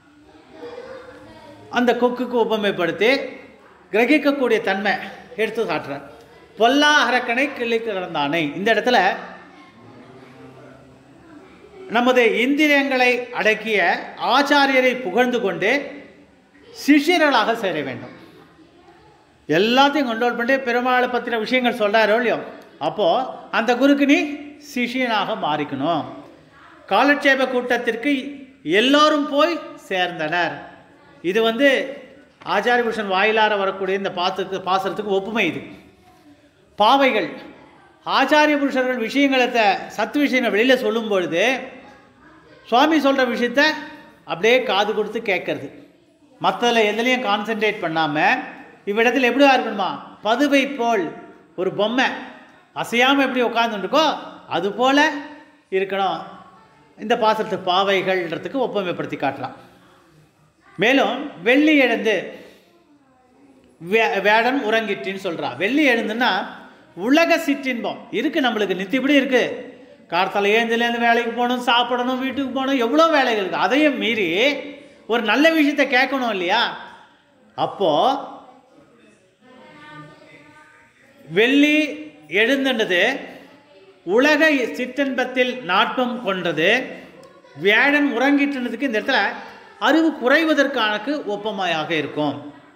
அந்த கொக்குக்கு உபமைப்படுத்தி கிரகிக்கக்கூடிய தன்மை எடுத்து காட்டுறார். பொல்லா அரக்கனை கிள்ளி கிடந்தானை. இந்த இடத்துல நமது இந்திரியங்களை அடக்கிய ஆச்சாரியரை புகழ்ந்து கொண்டு சிஷியர்களாக சேர வேண்டும். எல்லாத்தையும் கண்ட்ரோல் பண்ணி பெருமாளை பற்றின விஷயங்கள் சொல்கிறாரோ இல்லையோ, அப்போது அந்த குருக்கு நீ சிஷியனாக மாறிக்கணும். காலட்சேப கூட்டத்திற்கு எல்லோரும் போய் சேர்ந்தனர். இது வந்து ஆச்சாரிய புருஷன் வாயிலார வரக்கூடிய இந்த பாத்துக்கு பாசுரத்துக்கு ஒப்புமை. இது பாவைகள் ஆச்சாரிய புருஷர்கள் விஷயங்களை சத்து விஷயங்கள் வெளியில் சொல்லும் பொழுது சுவாமி சொல்கிற விஷயத்த அப்படியே காது கொடுத்து கேட்கறது, மற்றதில் எதுலேயும் கான்சென்ட்ரேட் பண்ணாமல் இவ்விடத்தில் எப்படி இருக்கணுமா, பதுவை போல் ஒரு பொம்மை அசையாமல் எப்படி உட்காந்துருக்கோ அது போல் இருக்கணும். இந்த பாசுரத்து பாவைகள்ன்றதுக்கு ஒப்புமைப்படுத்தி காட்டலாம். மேலும் வெள்ளி எழுந்து வே வேடன் உறங்கிட்டின்னு சொல்கிறா. வெள்ளி எழுந்துன்னா உலக சிற்றின்பம் இருக்குது நம்மளுக்கு, நித்தியப்படி இருக்குது. கார்த்தால ஏந்திலேருந்து வேலைக்கு போகணும், சாப்பிடணும், வீட்டுக்கு போகணும், எவ்வளோ வேலைகள் இருக்குது. அதையும் மீறி ஒரு நல்ல விஷயத்தை கேட்கணும் இல்லையா? அப்போது வெள்ளி எழுந்துன்றது உலக சிற்றின்பத்தில் நாட்டம் கொண்டது. வேடன் உறங்கிட்டுனதுக்கு இந்த இடத்துல அறிவு குறைவதற்கானக்கு ஒப்பமையாக இருக்கும்.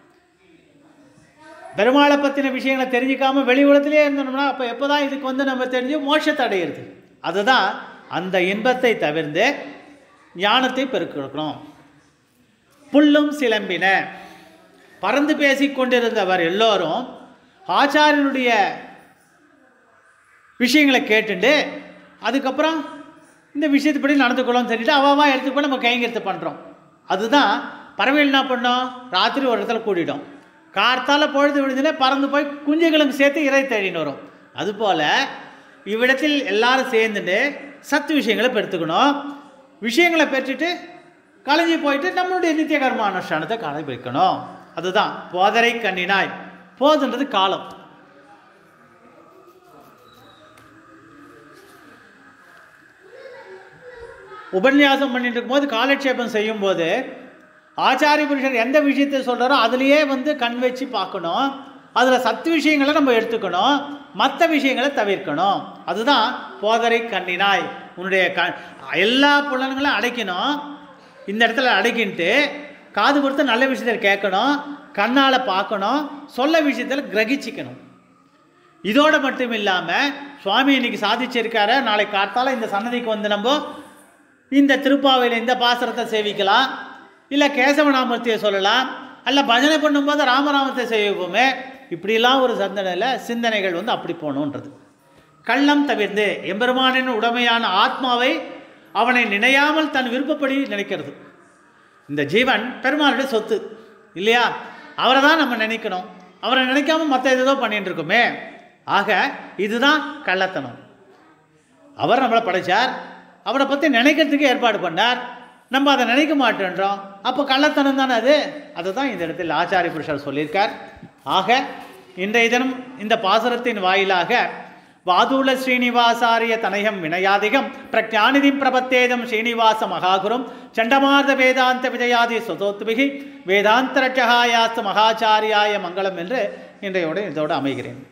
பெருமாளை பற்றின விஷயங்களை தெரிஞ்சிக்காமல் வெளி உலகத்திலே இருந்தோம்னா அப்போ எப்போ தான் இதுக்கு வந்து நம்ம தெரிஞ்சு மோட்சத்தை அடையிறது. அதுதான் அந்த இன்பத்தை தவிர்த்து ஞானத்தை பெருக்கணும். புல்லும் சிலம்பின, பறந்து பேசி கொண்டிருந்தவர் எல்லோரும் ஆச்சாரியனுடைய விஷயங்களை கேட்டுண்டு அதுக்கப்புறம் இந்த விஷயத்துப்படி நடந்துக்கணும்னு சொல்லிட்டு அவாவா எடுத்துக்கோ நம்ம கைங்கரித்து பண்ணுறோம். அதுதான் பறவைகள் என்ன பண்ணோம், ராத்திரி ஒரு இடத்துல கூட்டிட்டோம், கார்த்தால் பொழுது விடுதுன்னா பறந்து போய் குஞ்சுகளுக்கு சேர்த்து இறை தேடின்னு வரும். அதுபோல் இவ்விடத்தில் எல்லாரும் சேர்ந்துட்டு சத்து விஷயங்களை பெற்றுக்கணும். விஷயங்களை பெற்றுட்டு கலைஞ்சி போயிட்டு நம்மளுடைய நித்திய கர்ம அனுஷ்டானத்தை கடைபிடிக்கணும். அதுதான் போதரை கண்ணினாய். போதுன்றது காலம். உபன்யாசம் பண்ணிட்டு இருக்கும்போது காலட்சேபம் செய்யும் போது ஆச்சாரிய புருஷர் எந்த விஷயத்தை சொல்கிறாரோ அதுலேயே வந்து கண் வச்சு பார்க்கணும். அதில் சத்து விஷயங்களை நம்ம எடுத்துக்கணும், மற்ற விஷயங்களை தவிர்க்கணும். அதுதான் போதரை கண்ணினாய். உன்னுடைய க எல்லா புலன்களும் அடைக்கணும். இந்த இடத்துல அடைக்கின்ட்டு காது கொடுத்து நல்ல விஷயத்தில் கேட்கணும், கண்ணால் பார்க்கணும், சொல்ல விஷயத்தில் கிரகிச்சிக்கணும். இதோடு மட்டும் இல்லாமல் சுவாமி இன்னைக்கு சாதிச்சிருக்கார, நாளை காத்தால இந்த சன்னதிக்கு வந்து நம்ம இந்த திருப்பாவையில் இந்த பாசுரத்தை சேவிக்கலாம், இல்லை கேசவநாமூர்த்தியை சொல்லலாம், அல்ல பஜனை பண்ணும்போது ராமநாமத்தை சேவிப்போமே. இப்படிலாம் ஒரு சிந்தனையில் சிந்தனைகள் வந்து அப்படி போகணுன்றது. கள்ளம் தவிர்த்து எம்பெருமானின் உடமையான ஆத்மாவை அவனை நினையாமல் தன் விருப்பப்படி நினைக்கிறது. இந்த ஜீவன் பெருமானுடைய சொத்து இல்லையா? அவரை தான் நம்ம நினைக்கணும். அவரை நினைக்காம மற்ற ஏதோ பண்ணிட்டு இருக்கோமே. ஆக இதுதான் கள்ளத்தனம். அவர் நம்மளை படைச்சார், அவரை பற்றி நினைக்கிறதுக்கு ஏற்பாடு பண்ணார், நம்ம அதை நினைக்க மாட்டேன்றோம். அப்போ கள்ளத்தனம் தானே அது. அதை தான் இந்த இடத்தில் ஆச்சாரிய புருஷர் சொல்லியிருக்கார். ஆக இன்றைய தினம் இந்த பாசுரத்தின் வாயிலாக வாதூல ஸ்ரீனிவாசாரிய தனயம் வினயாதிகம் பிரஜாநிதிம் பிரபத்தேதம் ஸ்ரீனிவாச மகாகுரும் சண்டமார்த வேதாந்த விஜயாதி சுதோத்பிகி வேதாந்த ரட்சகாயாஸ்து மகாச்சாரியாய மங்களம் என்று இன்றையோடு இதோடு அமைகிறேன்.